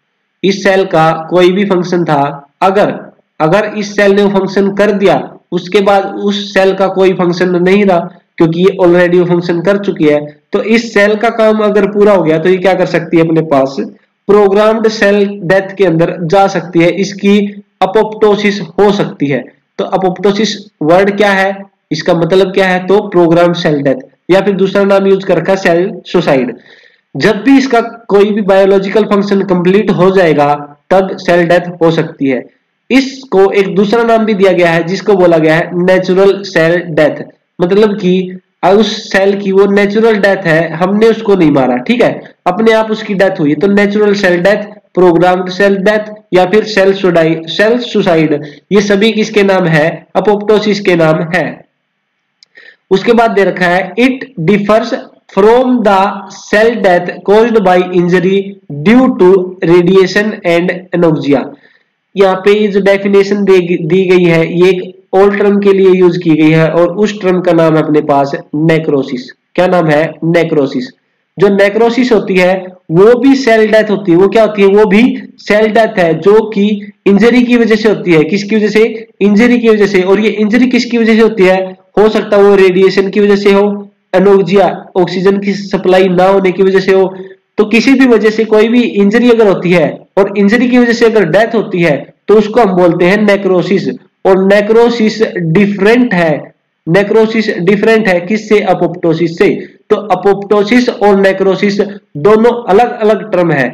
था, अगर इस सेल ने वो फंक्शन कर दिया, उसके बाद उस सेल का कोई फंक्शन नहीं रहा क्योंकि ये ऑलरेडी वो फंक्शन कर चुकी है, तो इस सेल का काम अगर पूरा हो गया तो ये क्या कर सकती है? अपने पास प्रोग्राम्ड सेल डेथ के अंदर जा सकती है, इसकी अपोप्टोसिस हो सकती है। तो अपोप्टोसिस वर्ड क्या है, इसका मतलब क्या है? तो प्रोग्राम्ड सेल डेथ, या फिर दूसरा नाम यूज कर रखा सेल सुसाइड। जब भी इसका कोई भी बायोलॉजिकल फंक्शन कंप्लीट हो जाएगा तब सेल डेथ हो सकती है। इसको एक दूसरा नाम भी दिया गया है जिसको बोला गया है नेचुरल सेल डेथ। मतलब कि उस सेल की वो नेचुरल डेथ है, हमने उसको नहीं मारा, ठीक है, अपने आप उसकी डेथ हुई, तो natural cell death, programmed cell death या फिर सेल सुसाइड, ये सभी किसके नाम है? अपोप्टोसिस के नाम है। उसके बाद दे रखा है it differs from the cell death caused by injury due to radiation and anoxia. यहाँ पे ये जो डेफिनेशन दी गई है ये एक ओल्ड टर्म के लिए यूज की गई है, और उस टर्म का नाम है अपने पास नेक्रोसिस। क्या नाम है? नेक्रोसिस। जो नेक्रोसिस होती है वो भी सेल डेथ होती है। वो क्या होती है? वो भी सेल डेथ है जो कि इंजरी की वजह से होती है। किसकी वजह से? इंजरी की वजह से। और ये इंजरी किसकी वजह से होती है? हो सकता है वो रेडिएशन की वजह से हो, एनोक्सिया ऑक्सीजन की सप्लाई ना होने की वजह से हो। तो किसी भी वजह से कोई भी इंजरी अगर होती है और इंजरी की वजह से अगर डेथ होती है तो उसको हम बोलते हैं नेक्रोसिस। और नेक्रोसिस डिफरेंट है किससे? अपोप्टोसिस से। तो अपोप्टोसिस और नेक्रोसिस दोनों अलग अलग टर्म है।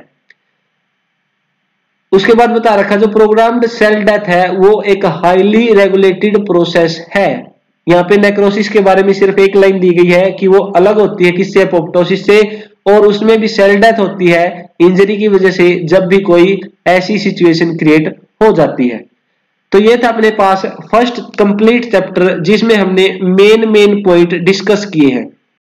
उसके बाद बता रखा जो प्रोग्राम्ड सेल डेथ है वो एक हाईली रेगुलेटेड प्रोसेस है। यहाँ पे नेक्रोसिस के बारे में सिर्फ एक लाइन दी गई है कि वो अलग होती है किससे? अपोप्टोसिस से, और उसमें भी सेल डेथ होती है इंजरी की वजह से जब भी कोई ऐसी सिचुएशन क्रिएट हो जाती है। तो ये था अपने पास फर्स्ट कंप्लीट चैप्टर जिसमें हमने मेन पॉइंट डिस्कस किए हैं।